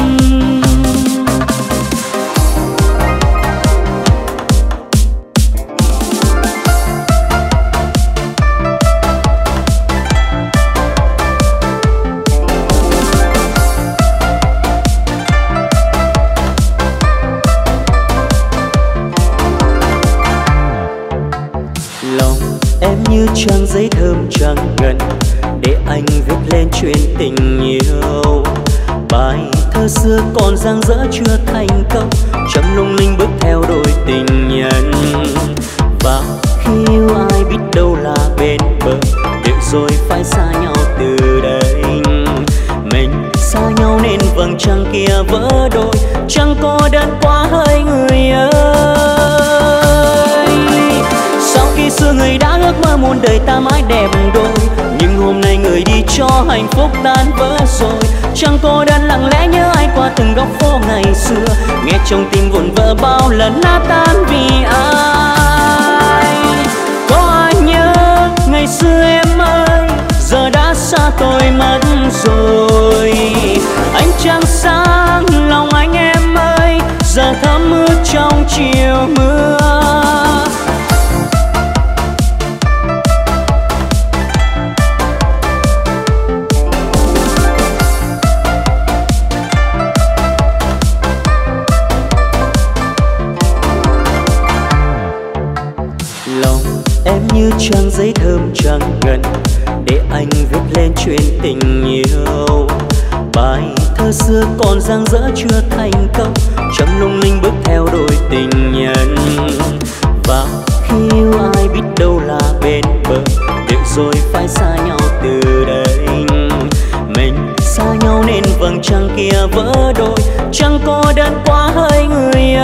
Như trang giấy thơm trắng ngần, để anh viết lên chuyện tình yêu. Bài thơ xưa còn dang dở chưa thành công, trầm lung linh bước theo đôi tình nhân. Và khi yêu ai biết đâu là bên bờ, để rồi phải xa nhau từ đây. Mình xa nhau nên vầng trăng kia vỡ đôi, chẳng có đơn quá hơi người ơi. Sau khi xưa người đã ước mơ muôn đời ta mãi đẹp đôi, nhưng hôm nay người đi cho hạnh phúc tan vỡ rồi. Chẳng cô đơn lặng lẽ nhớ ai qua từng góc phố ngày xưa, nghe trong tim vụn vỡ bao lần nát tan vì ai. Có ai nhớ ngày xưa em ơi, giờ đã xa tôi mất rồi. Ánh trăng sáng lòng anh em ơi, giờ thấm ướt trong chiều mưa. Như trang giấy thơm trắng ngần, để anh viết lên chuyện tình yêu. Bài thơ xưa còn dang dở chưa thành công, trầm lung linh bước theo đôi tình nhân. Và khi yêu ai biết đâu là bên bờ, để rồi phải xa nhau từ đây. Mình xa nhau nên vầng trăng kia vỡ đôi, chẳng có đơn quá hơi người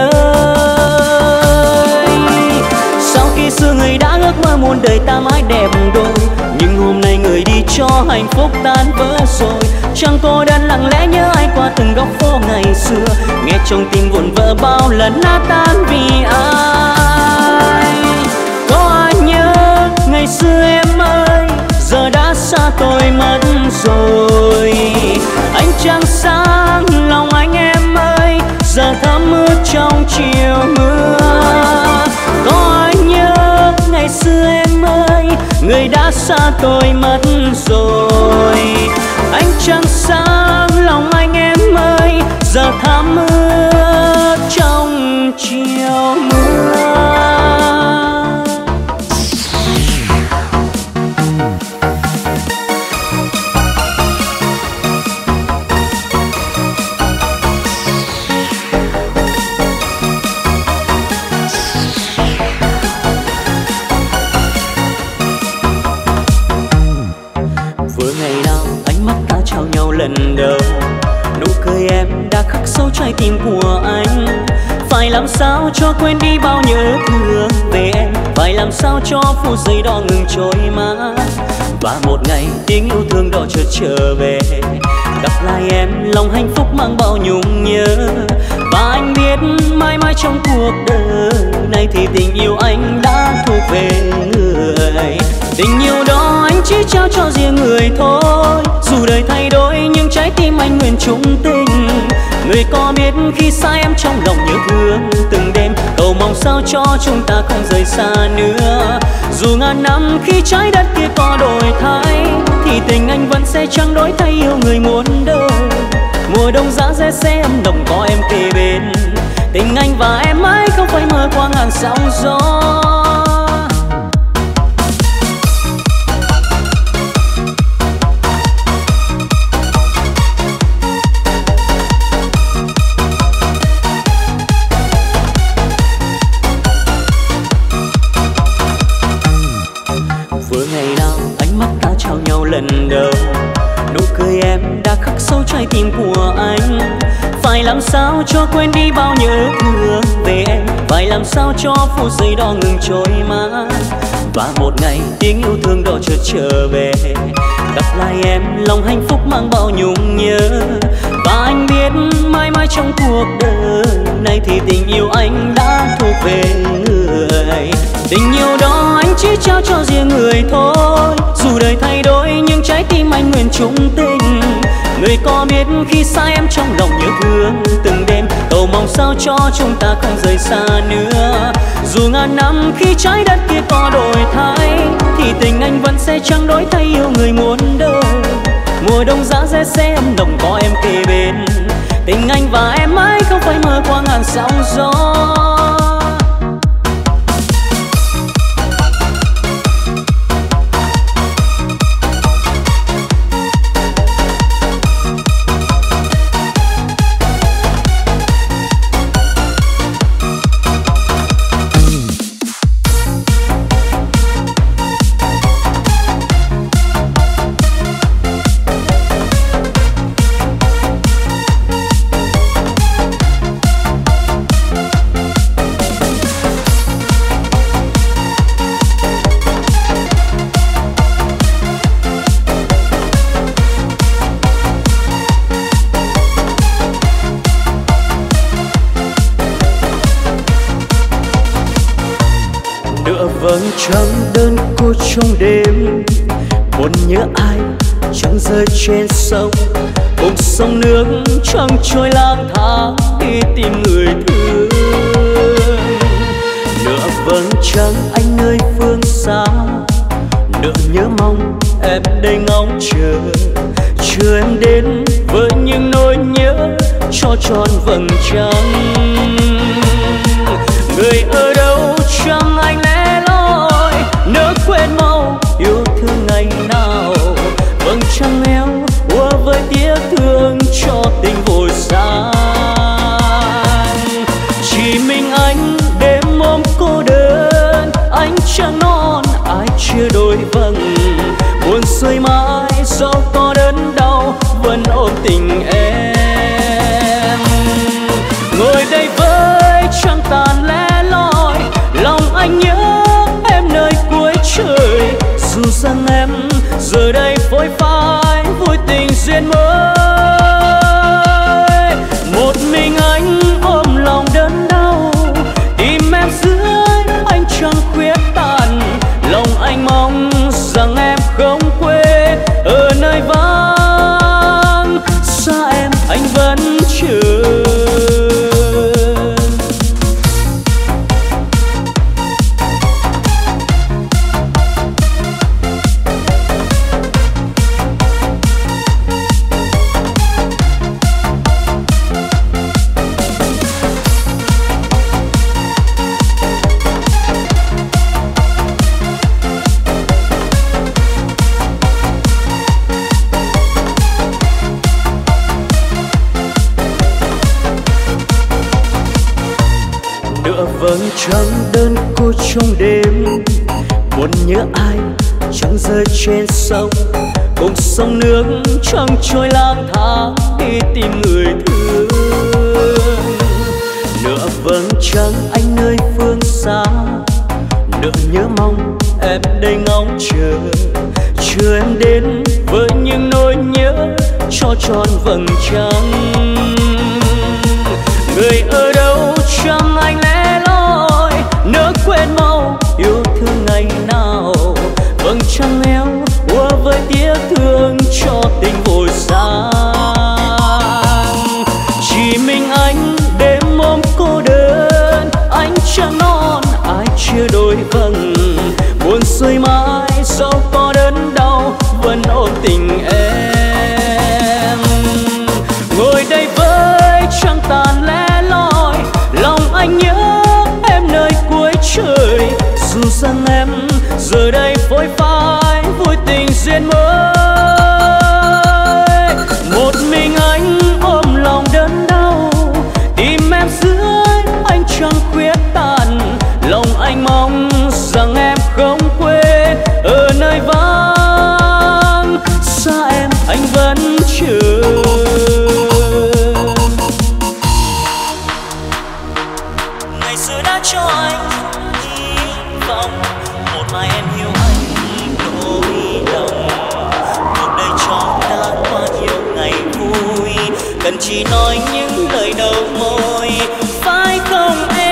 ơi. Sau khi xưa người đã ước mơ muôn đời ta mãi đẹp đôi, nhưng hôm nay người đi cho hạnh phúc tan vỡ rồi. Chẳng cô đơn lặng lẽ nhớ ai qua từng góc phố ngày xưa, nghe trong tim vụn vỡ bao lần nát tan vì ai. Có ai nhớ ngày xưa em ơi, giờ đã xa tôi mất rồi. Ánh trăng sáng lòng anh em ơi, giờ thấm ướt trong chiều mưa. Có ai nhớ ngày xưa em ơi, người đã xa tôi mất rồi. Ánh trăng sáng lòng anh em ơi, giờ thắm ướt trong chiều mưa. Lần đầu nụ cười em đã khắc sâu trái tim của anh. Phải làm sao cho quên đi bao nhớ thương về em, phải làm sao cho phút giây đó ngừng trôi mãi. Và một ngày tiếng yêu thương đó chợt trở về, gặp lại em lòng hạnh phúc mang bao nhung nhớ. Và anh biết mãi mãi trong cuộc đời này thì tình yêu anh đã thuộc về người. Tình yêu đó anh chỉ trao cho riêng người thôi, dù đời thay đổi nhưng trái tim anh nguyện chung tình. Người có biết khi xa em trong lòng nhớ thương từng đêm, cầu mong sao cho chúng ta không rời xa nữa. Dù ngàn năm khi trái đất kia có đổi thay, thì tình anh vẫn sẽ chẳng đổi thay yêu người muôn đời. Mùa đông giá rét sẽ ấm nồng có em kề bên, tình anh và em mãi không phải mơ qua ngàn sóng gió. Lần đầu nụ cười em đã khắc sâu trái tim của anh. Phải làm sao cho quên đi bao nhớ thương về em, phải làm sao cho phút giây đó ngừng trôi mãi. Và một ngày tiếng yêu thương đó chợt trở về, gặp lại em lòng hạnh phúc mang bao nhung nhớ. Và anh biết mãi mãi trong cuộc đời này thì tình yêu anh đã thuộc về người. Tình yêu đó anh chỉ trao cho riêng người thôi, dù đời thay đổi nhưng trái tim anh nguyện chung tình. Người có biết khi xa em trong lòng nhớ thương từng đêm, cầu mong sao cho chúng ta không rời xa nữa. Dù ngàn năm khi trái đất kia có đổi thay, thì tình anh vẫn sẽ chẳng đổi thay yêu người muôn đời. Mùa đông giá rét sẽ ấm nồng có em kề bên, tình anh và em mãi không phải mơ qua ngàn sóng gió. Vầng trăng đơn cô trong đêm, buồn nhớ ai chẳng rơi trên sông. Cùng sông nước chẳng trôi lang thang đi tìm người thương. Nửa vầng trăng anh nơi phương xa, nửa nhớ mong em đây ngóng chờ. Chờ em đến với những nỗi nhớ cho tròn vầng trăng. Người ở đâu chẳng anh lẻ loi, nỡ quên mau yêu thương ngày nào. Vầng trăng éo ùa với tiếc thương cho tình vội xa. Chỉ mình anh đêm ôm cô đơn, anh chẳng non ai chia đôi vầng. Buồn xuôi mãi dẫu có đớn đau vẫn ôm tình em. Ngồi đây với trăng tàn lẻ loi, lòng anh nhớ em nơi cuối trời. Dù rằng em giờ đây phôi phai vui tình duyên mới. Một mình anh ôm lòng đớn đau, tìm em dưới anh chẳng khuyết tàn. Lòng anh mong rằng em không quên ở nơi vắng xa em anh vẫn chờ. vầng trăng đơn cô trong đêm, buồn nhớ ai chẳng rơi trên sông, cùng sông nước chẳng trôi lang thang đi tìm người thương. Nửa vầng trăng anh nơi phương xa, nửa nhớ mong em đây ngóng chờ, chờ em đến với những nỗi nhớ cho tròn vầng trăng. Người ở đâu chẳng anh lẻ loi, nỡ quên mau yêu thương ngày nào. Vầng trăng éo qua với tiếc thương cho tình vội xa. Chỉ mình anh đêm ôm cô đơn, anh chẳng non ai chia đôi vầng. Buồn rơi mãi dẫu có đớn đau vẫn ôm tình em. Ngồi đây với trăng tàn lẻ loi, lòng anh nhớ em nơi cuối trời. Dù rằng em giờ đây phôi phai vui tình duyên mới. Một mình anh ôm lòng đớn đau, tìm em dưới anh chẳng quyết tàn. Lòng anh mong rằng em không quên ở nơi vắng xa em anh vẫn chờ. Ngày xưa đã cho anh hy vọng, một mai em hiểu anh nỗi lòng. Cuộc đời cho ta qua nhiều ngày vui, cần chỉ nói những lời đầu môi, phải không em?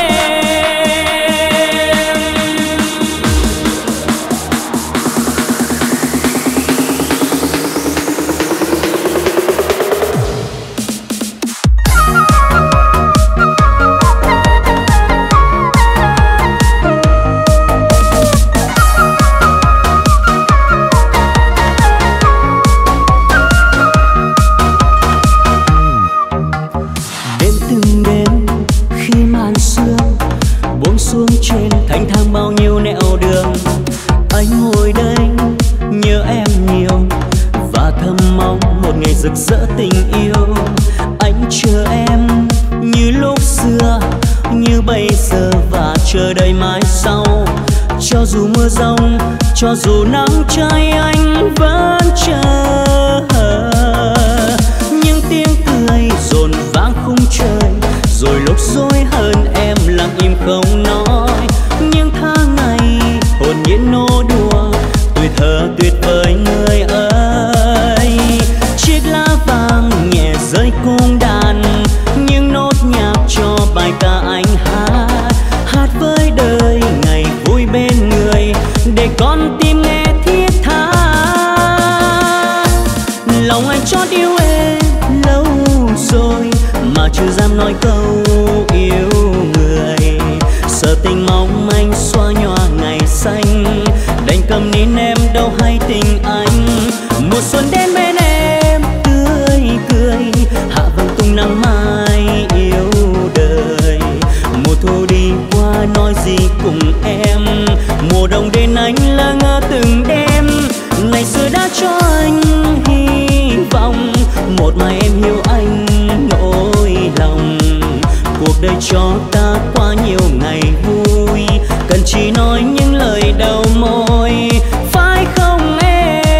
Rực rỡ tình yêu, anh chờ em như lúc xưa, như bây giờ và chờ đợi mai sau. Cho dù mưa giông, cho dù nắng cháy anh vẫn chờ. Những tiếng cười dồn vang khung trời, rồi lúc dối hơn em lặng im không nói. Những tháng ngày hồn nhiên nô đùa, tuổi thơ tuyệt vời người ơi. Chiếc lá vàng nhẹ rơi cung đàn, những nốt nhạc cho bài ca anh hát. Hát với đời ngày vui bên người, để con tim nghe thiết tha. Lòng anh chót yêu em lâu rồi, mà chưa dám nói câu yêu người. Sợ tình mong manh xóa nhòa ngày xanh, đành cầm nín em đâu hay tình anh. Mùa xuân đến bên em tươi cười, hạ vầng tung nắng mai yêu đời. Mùa thu đi qua nói gì cùng em, mùa đông đến anh lơ ngơ từng đêm. Ngày xưa đã cho anh hy vọng, một mai em hiểu anh nỗi lòng. Cuộc đời cho ta qua nhiều ngày vui, cần chỉ nói những lời đầu môi, phải không em?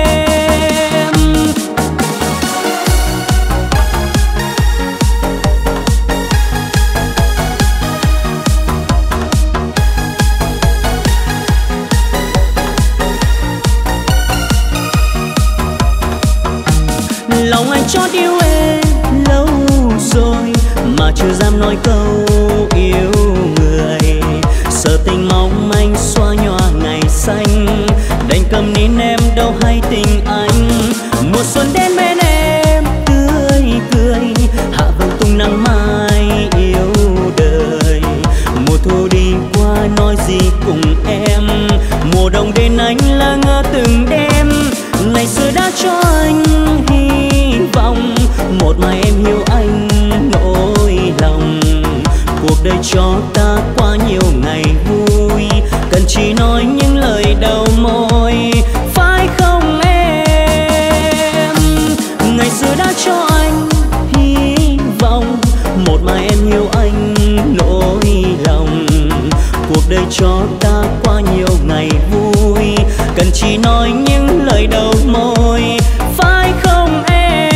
Lòng anh chót yêu em lâu rồi, mà chưa dám nói câu yêu người. Sợ tình mong manh xóa nhòa ngày xanh, đành cầm nín em đâu hay tình anh. Mùa xuân đến bên em tươi cười, hạ vầng tung nắng mai yêu đời. Mùa thu đi qua nói gì cùng em, mùa đông đến anh lơ ngơ từng đêm. Ngày xưa đã cho anh hy vọng, một mai em hiểu anh nỗi lòng. Cuộc đời cho ta qua nhiều ngày vui, cần chỉ nói những lời đầu môi, phải không em? Ngày xưa đã cho anh hy vọng, một mai em hiểu anh nỗi lòng. cho ta qua nhiều ngày vui, cần chỉ nói những lời đầu môi, phải không em?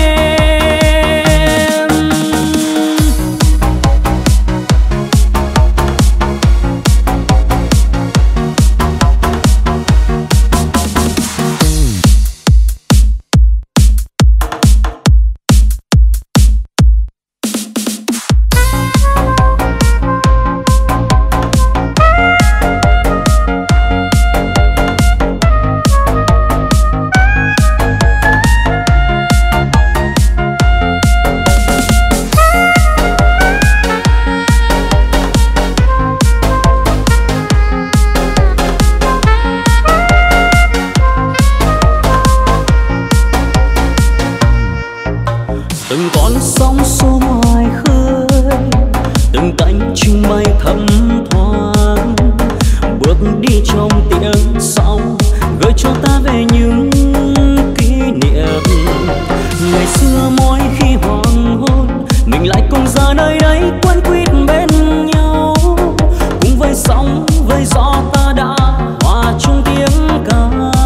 Từng con sóng xô ngoài khơi, từng cánh chim bay thấp thoáng, bước đi trong tiếng sóng gợi cho ta về những kỷ niệm. Ngày xưa mỗi khi hoàng hôn, mình lại cùng ra nơi đây quấn quýt bên nhau, cùng với sóng với gió ta đã hòa chung tiếng ca.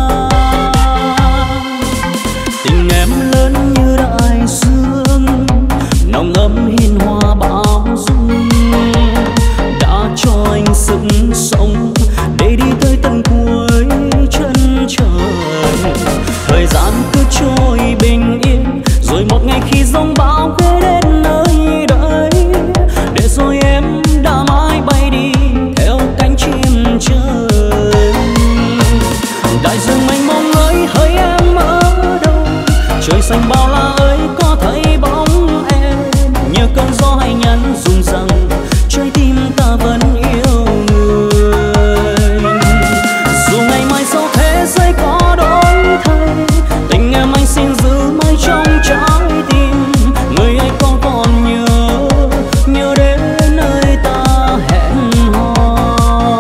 Tình em lớn như đại dương, nồng ấm hiền hòa bao dung, đã cho anh sức sống để đi tới tận cuối chân trời. Thời gian cứ trôi bình yên, rồi một ngày khi giông bão ghé đến nơi đây, để rồi em đã mãi bay đi theo cánh chim trời. Đại dương mênh mông ơi, hỡi em ở đâu? Trời xanh bao la ơi, có thấy bóng em? Như cơn gió hay nhắn rung rằng trái tim ta vẫn yêu người. Dù ngày mai sau thế giới có đổi thay, tình em anh xin giữ mãi trong trái tim. Người ấy có còn nhớ đến nơi ta hẹn hò.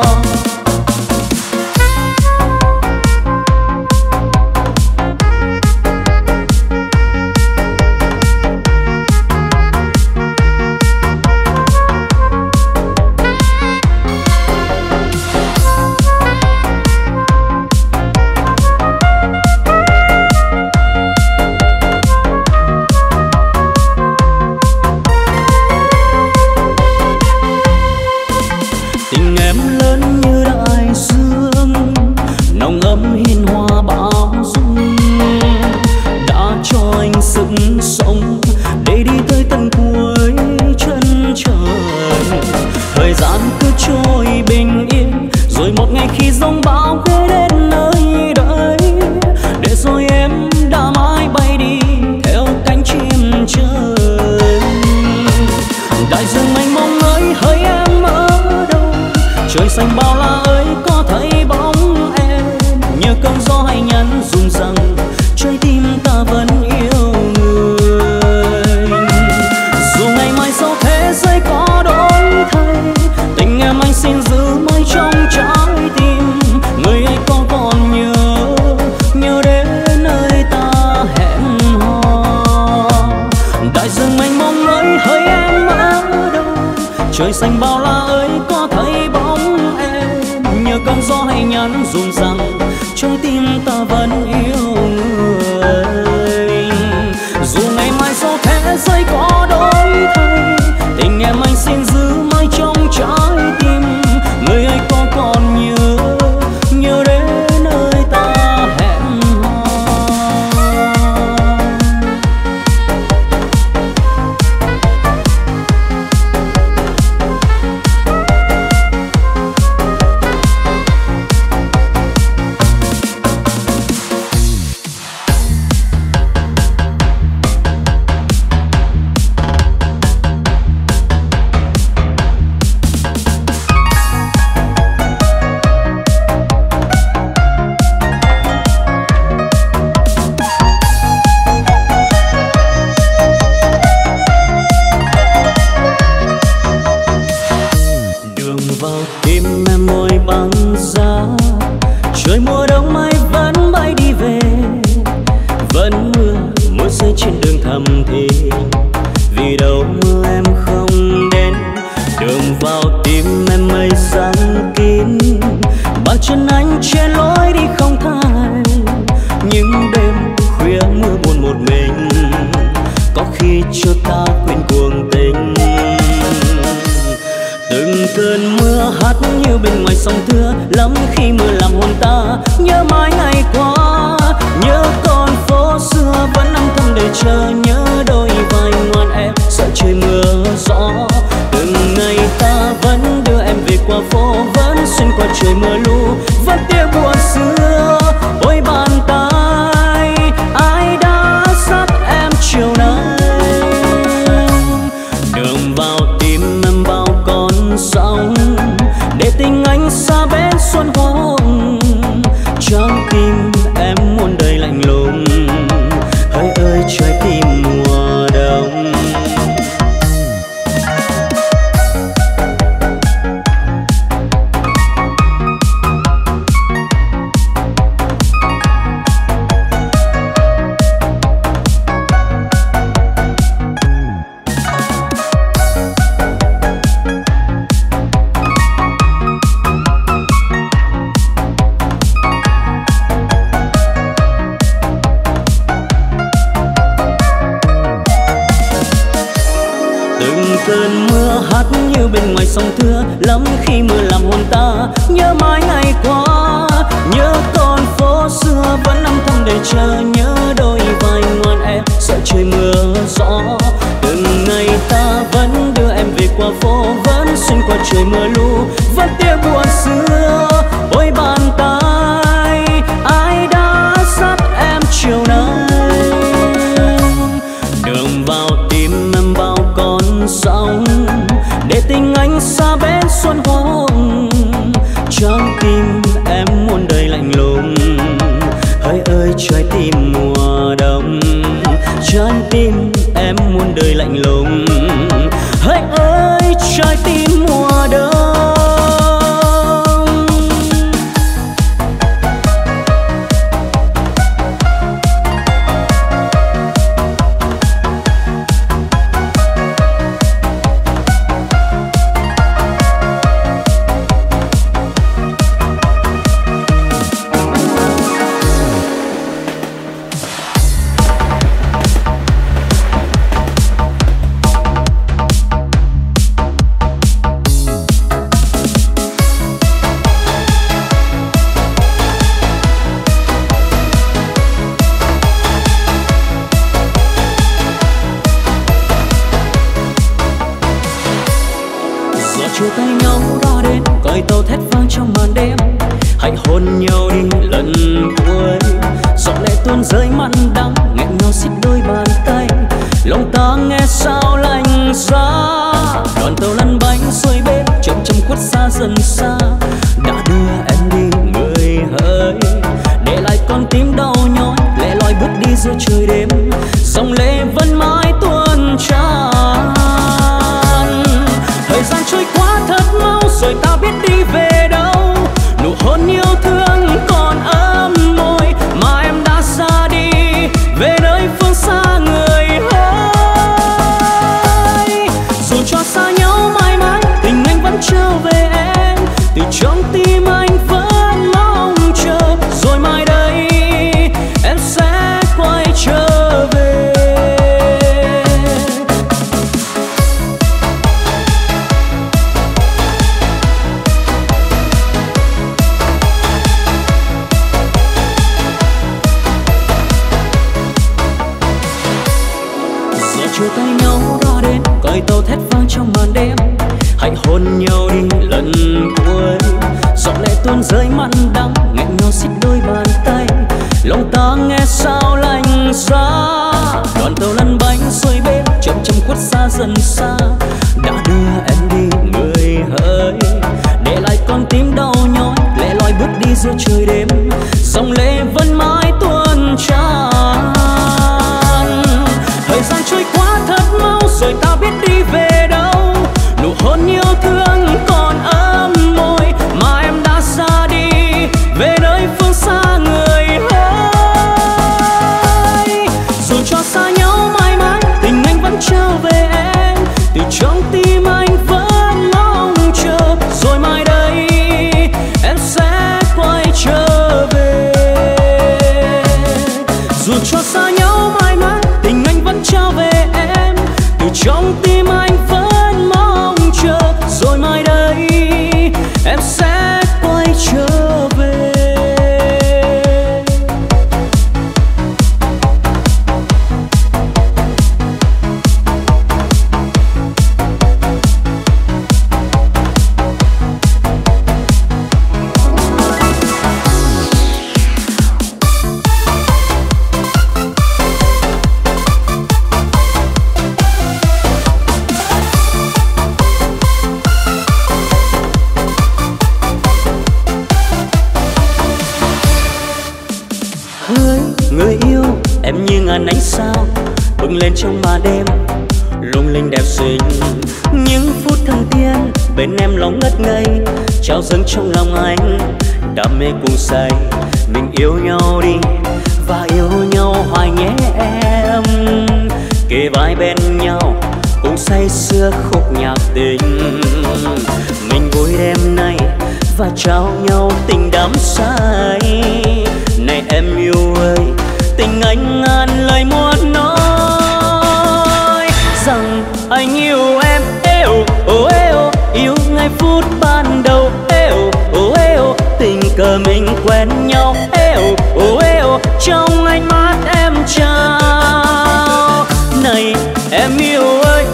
Tình em lớn như đại dương, nồng ấm hiền hòa bao dung, đã cho anh sức sống để đi tới tận cuối chân trời. Thời gian cứ trôi bình yên, rồi một ngày khi giông bão ghé đến nơi đây, để rồi em đã mãi bay đi theo cánh chim trời. Đại dương mênh mông ơi, hỡi em ở đâu? Trời xanh bao la ơi, có thấy bóng em? Như cơn gió hay nhắn rung rằng trái tim ta vẫn yêu người. Dù ngày mai sau thế giới có đổi thay, tình em anh xin giữ mãi trong trái tim. Người ấy có còn nhớ đến nơi ta hẹn hò. Đại dương mênh mông ơi, hỡi em ở đâu? Trời xanh bao la ơi, có thấy bóng em? Nhờ cơn gió hay nhắn rung rằng trái tim ta vẫn yêu người. Dù ngày mai sau thế giới có đổi thay, tình em anh xin giữ mãi trong trái tim. Người ấy có còn nhớ đến nơi ta hẹn hò. Trời mùa đông mai vẫn bay đi về, vẫn mưa mỗi rơi trên đường thầm thì. Vì đâu mưa em không đến, đường vào tim em mây sáng kín. những đêm khuya mưa buồn một mình, có khi cho ta quên cuộc tình. Từng cơn mưa hát như bên ngoài sông thưa, lắm khi mưa làm hồn ta nhớ mãi ngày qua, nhớ con phố xưa vẫn âm thầm đợi chờ, nhớ đôi vai ngoan em sợ trời mưa gió. Từng ngày ta vẫn đưa em về qua phố, vẫn xuyên qua trời mưa lũ, vẫn tiếc buồn xưa. Ôi bàn tay ai đã dắt em chiều nay, đường vào tim em bao con sóng, để tình anh xa bến xuân hoa hồng. Trong tim em muôn đời lạnh lùng, hỡi ơi trái tim mùa đông. Cơn mưa hát như bên ngoài sông thưa, lắm khi mưa làm hồn ta nhớ mãi ngày qua, nhớ con phố xưa vẫn âm thầm đợi chờ, nhớ đôi vai ngoan em sợ trời mưa gió. Từng ngày ta vẫn đưa em về qua phố, vẫn xuyên qua trời mưa lũ, vẫn tiếc buồn xưa. Ôi bàn tay ai đã dắt em chiều nay, đường vào tim em bao con sóng, để tình anh xa bến xuân hoa hồng. Trong tim em muôn đời lạnh lùng, hỡi ơi trái tim mùa đông. Trái tim em muôn đời lạnh lùng, hỡi ơi trái tim mùa đông. chia tay nhau ra đến còi tàu thét vang trong màn đêm, hãy hôn nhau đi lần cuối. Giọt lệ tuôn rơi mặn đắng nghẹn ngào xiết đôi bàn tay, lòng ta nghe sao lạnh giá. Đoàn tàu lăn bánh xuôi bên chậm chậm khuất xa dần xa, đã đưa em đi người hỡi, để lại con tim đau nhói lẻ loi bước đi giữa trời đêm. Dòng lệ vẫn mãi tuôn tràn, thời gian trôi qua thật mau rồi ta biết đi về đâu. Nụ hôn yêu thương còn ấm môi mà em đã xa đi về nơi phương xa người hỡi. Dù cho xa nhau mãi mãi tình anh vẫn trở về em, từ trong tim anh vẫn mong chờ, rồi mai đây em sẽ quay trở về. Chia tay nhau ra đến còi tàu thét vang trong màn đêm, hãy hôn nhau đi lần cuối. Giọt lệ tuôn rơi mặn đắng nghẹn ngào xiết đôi bàn tay, lòng ta nghe sao lạnh giá. Đoàn tàu lăn bánh xuôi bên chậm chậm khuất xa dần xa, đã đưa em đi người hỡi, để lại con tim đau nhói lẻ loi bước đi giữa trời đêm. Dòng lệ vẫn mãi tuôn tràn, thời gian trôi qua thật mau rồi ta biết đi về đâu. Nụ hôn yêu thương còn ấm môi mà em đã xa đi về nơi phương xa người hỡi. Dù cho xa nhau mãi mãi tình anh vẫn trở về em, từ trong tim anh vẫn mong chờ, rồi mai đây em sẽ quay trở về. Dù cho xa nhau mãi mãi, tình anh vẫn trao về em. Từ trong tim anh vẫn mong chờ, rồi mai đây em sẽ quay trở về. Người yêu em như ngàn ánh sao bừng lên trong màn đêm, lung linh đẹp xinh. Những phút thần tiên bên em lòng ngất ngây, trao dâng trong lòng anh đam mê cuồng say. Mình yêu nhau đi và yêu nhau hoài nhé em, kề vai bên nhau cùng say sưa khúc nhạc tình. Mình vui đêm nay và trao nhau tình đắm say. Này em yêu ơi, tình anh ngàn lời muốn nói rằng anh yêu em. Yêu ngay phút ban đầu. Tình cờ mình quen nhau. Trong ánh mắt em trao. Này em yêu ơi,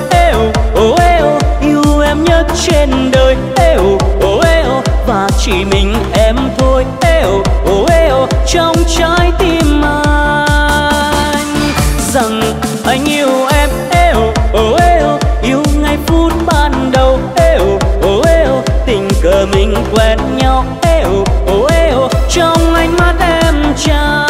yêu em nhất trên đời. Và chỉ mình em thôi. Trong trái tim anh rằng anh yêu em. Yêu ngay phút ban đầu. Tình cờ mình quen nhau. Trong ánh mắt em trao.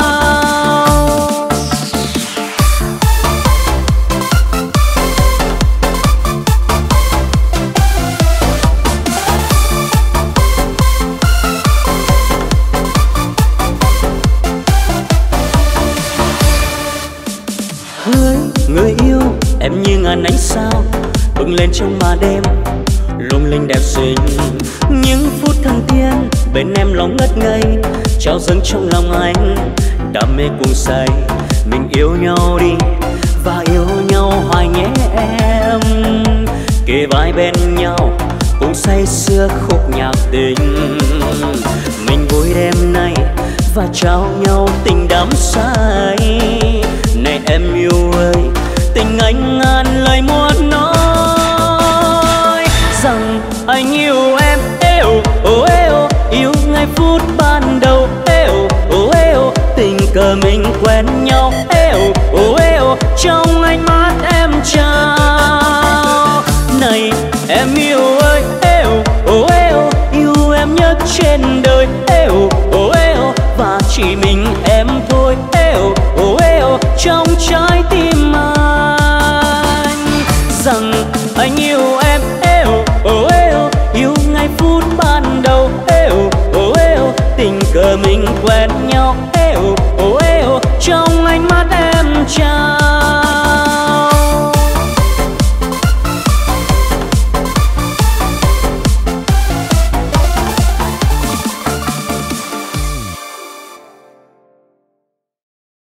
Người yêu em như ngàn ánh sao bừng lên trong màn đêm, lung linh đẹp xinh. Những phút thần tiên bên em lòng ngất ngây, trao dâng trong lòng anh đam mê cuồng say. Mình yêu nhau đi và yêu nhau hoài nhé em, kề vai bên nhau cùng say sưa khúc nhạc tình. Mình vui đêm nay và trao nhau tình đắm say. Này em yêu ơi, tình anh ngàn lời muốn nói rằng anh yêu em. Yêu ngay phút ban đầu. Tình cờ mình quen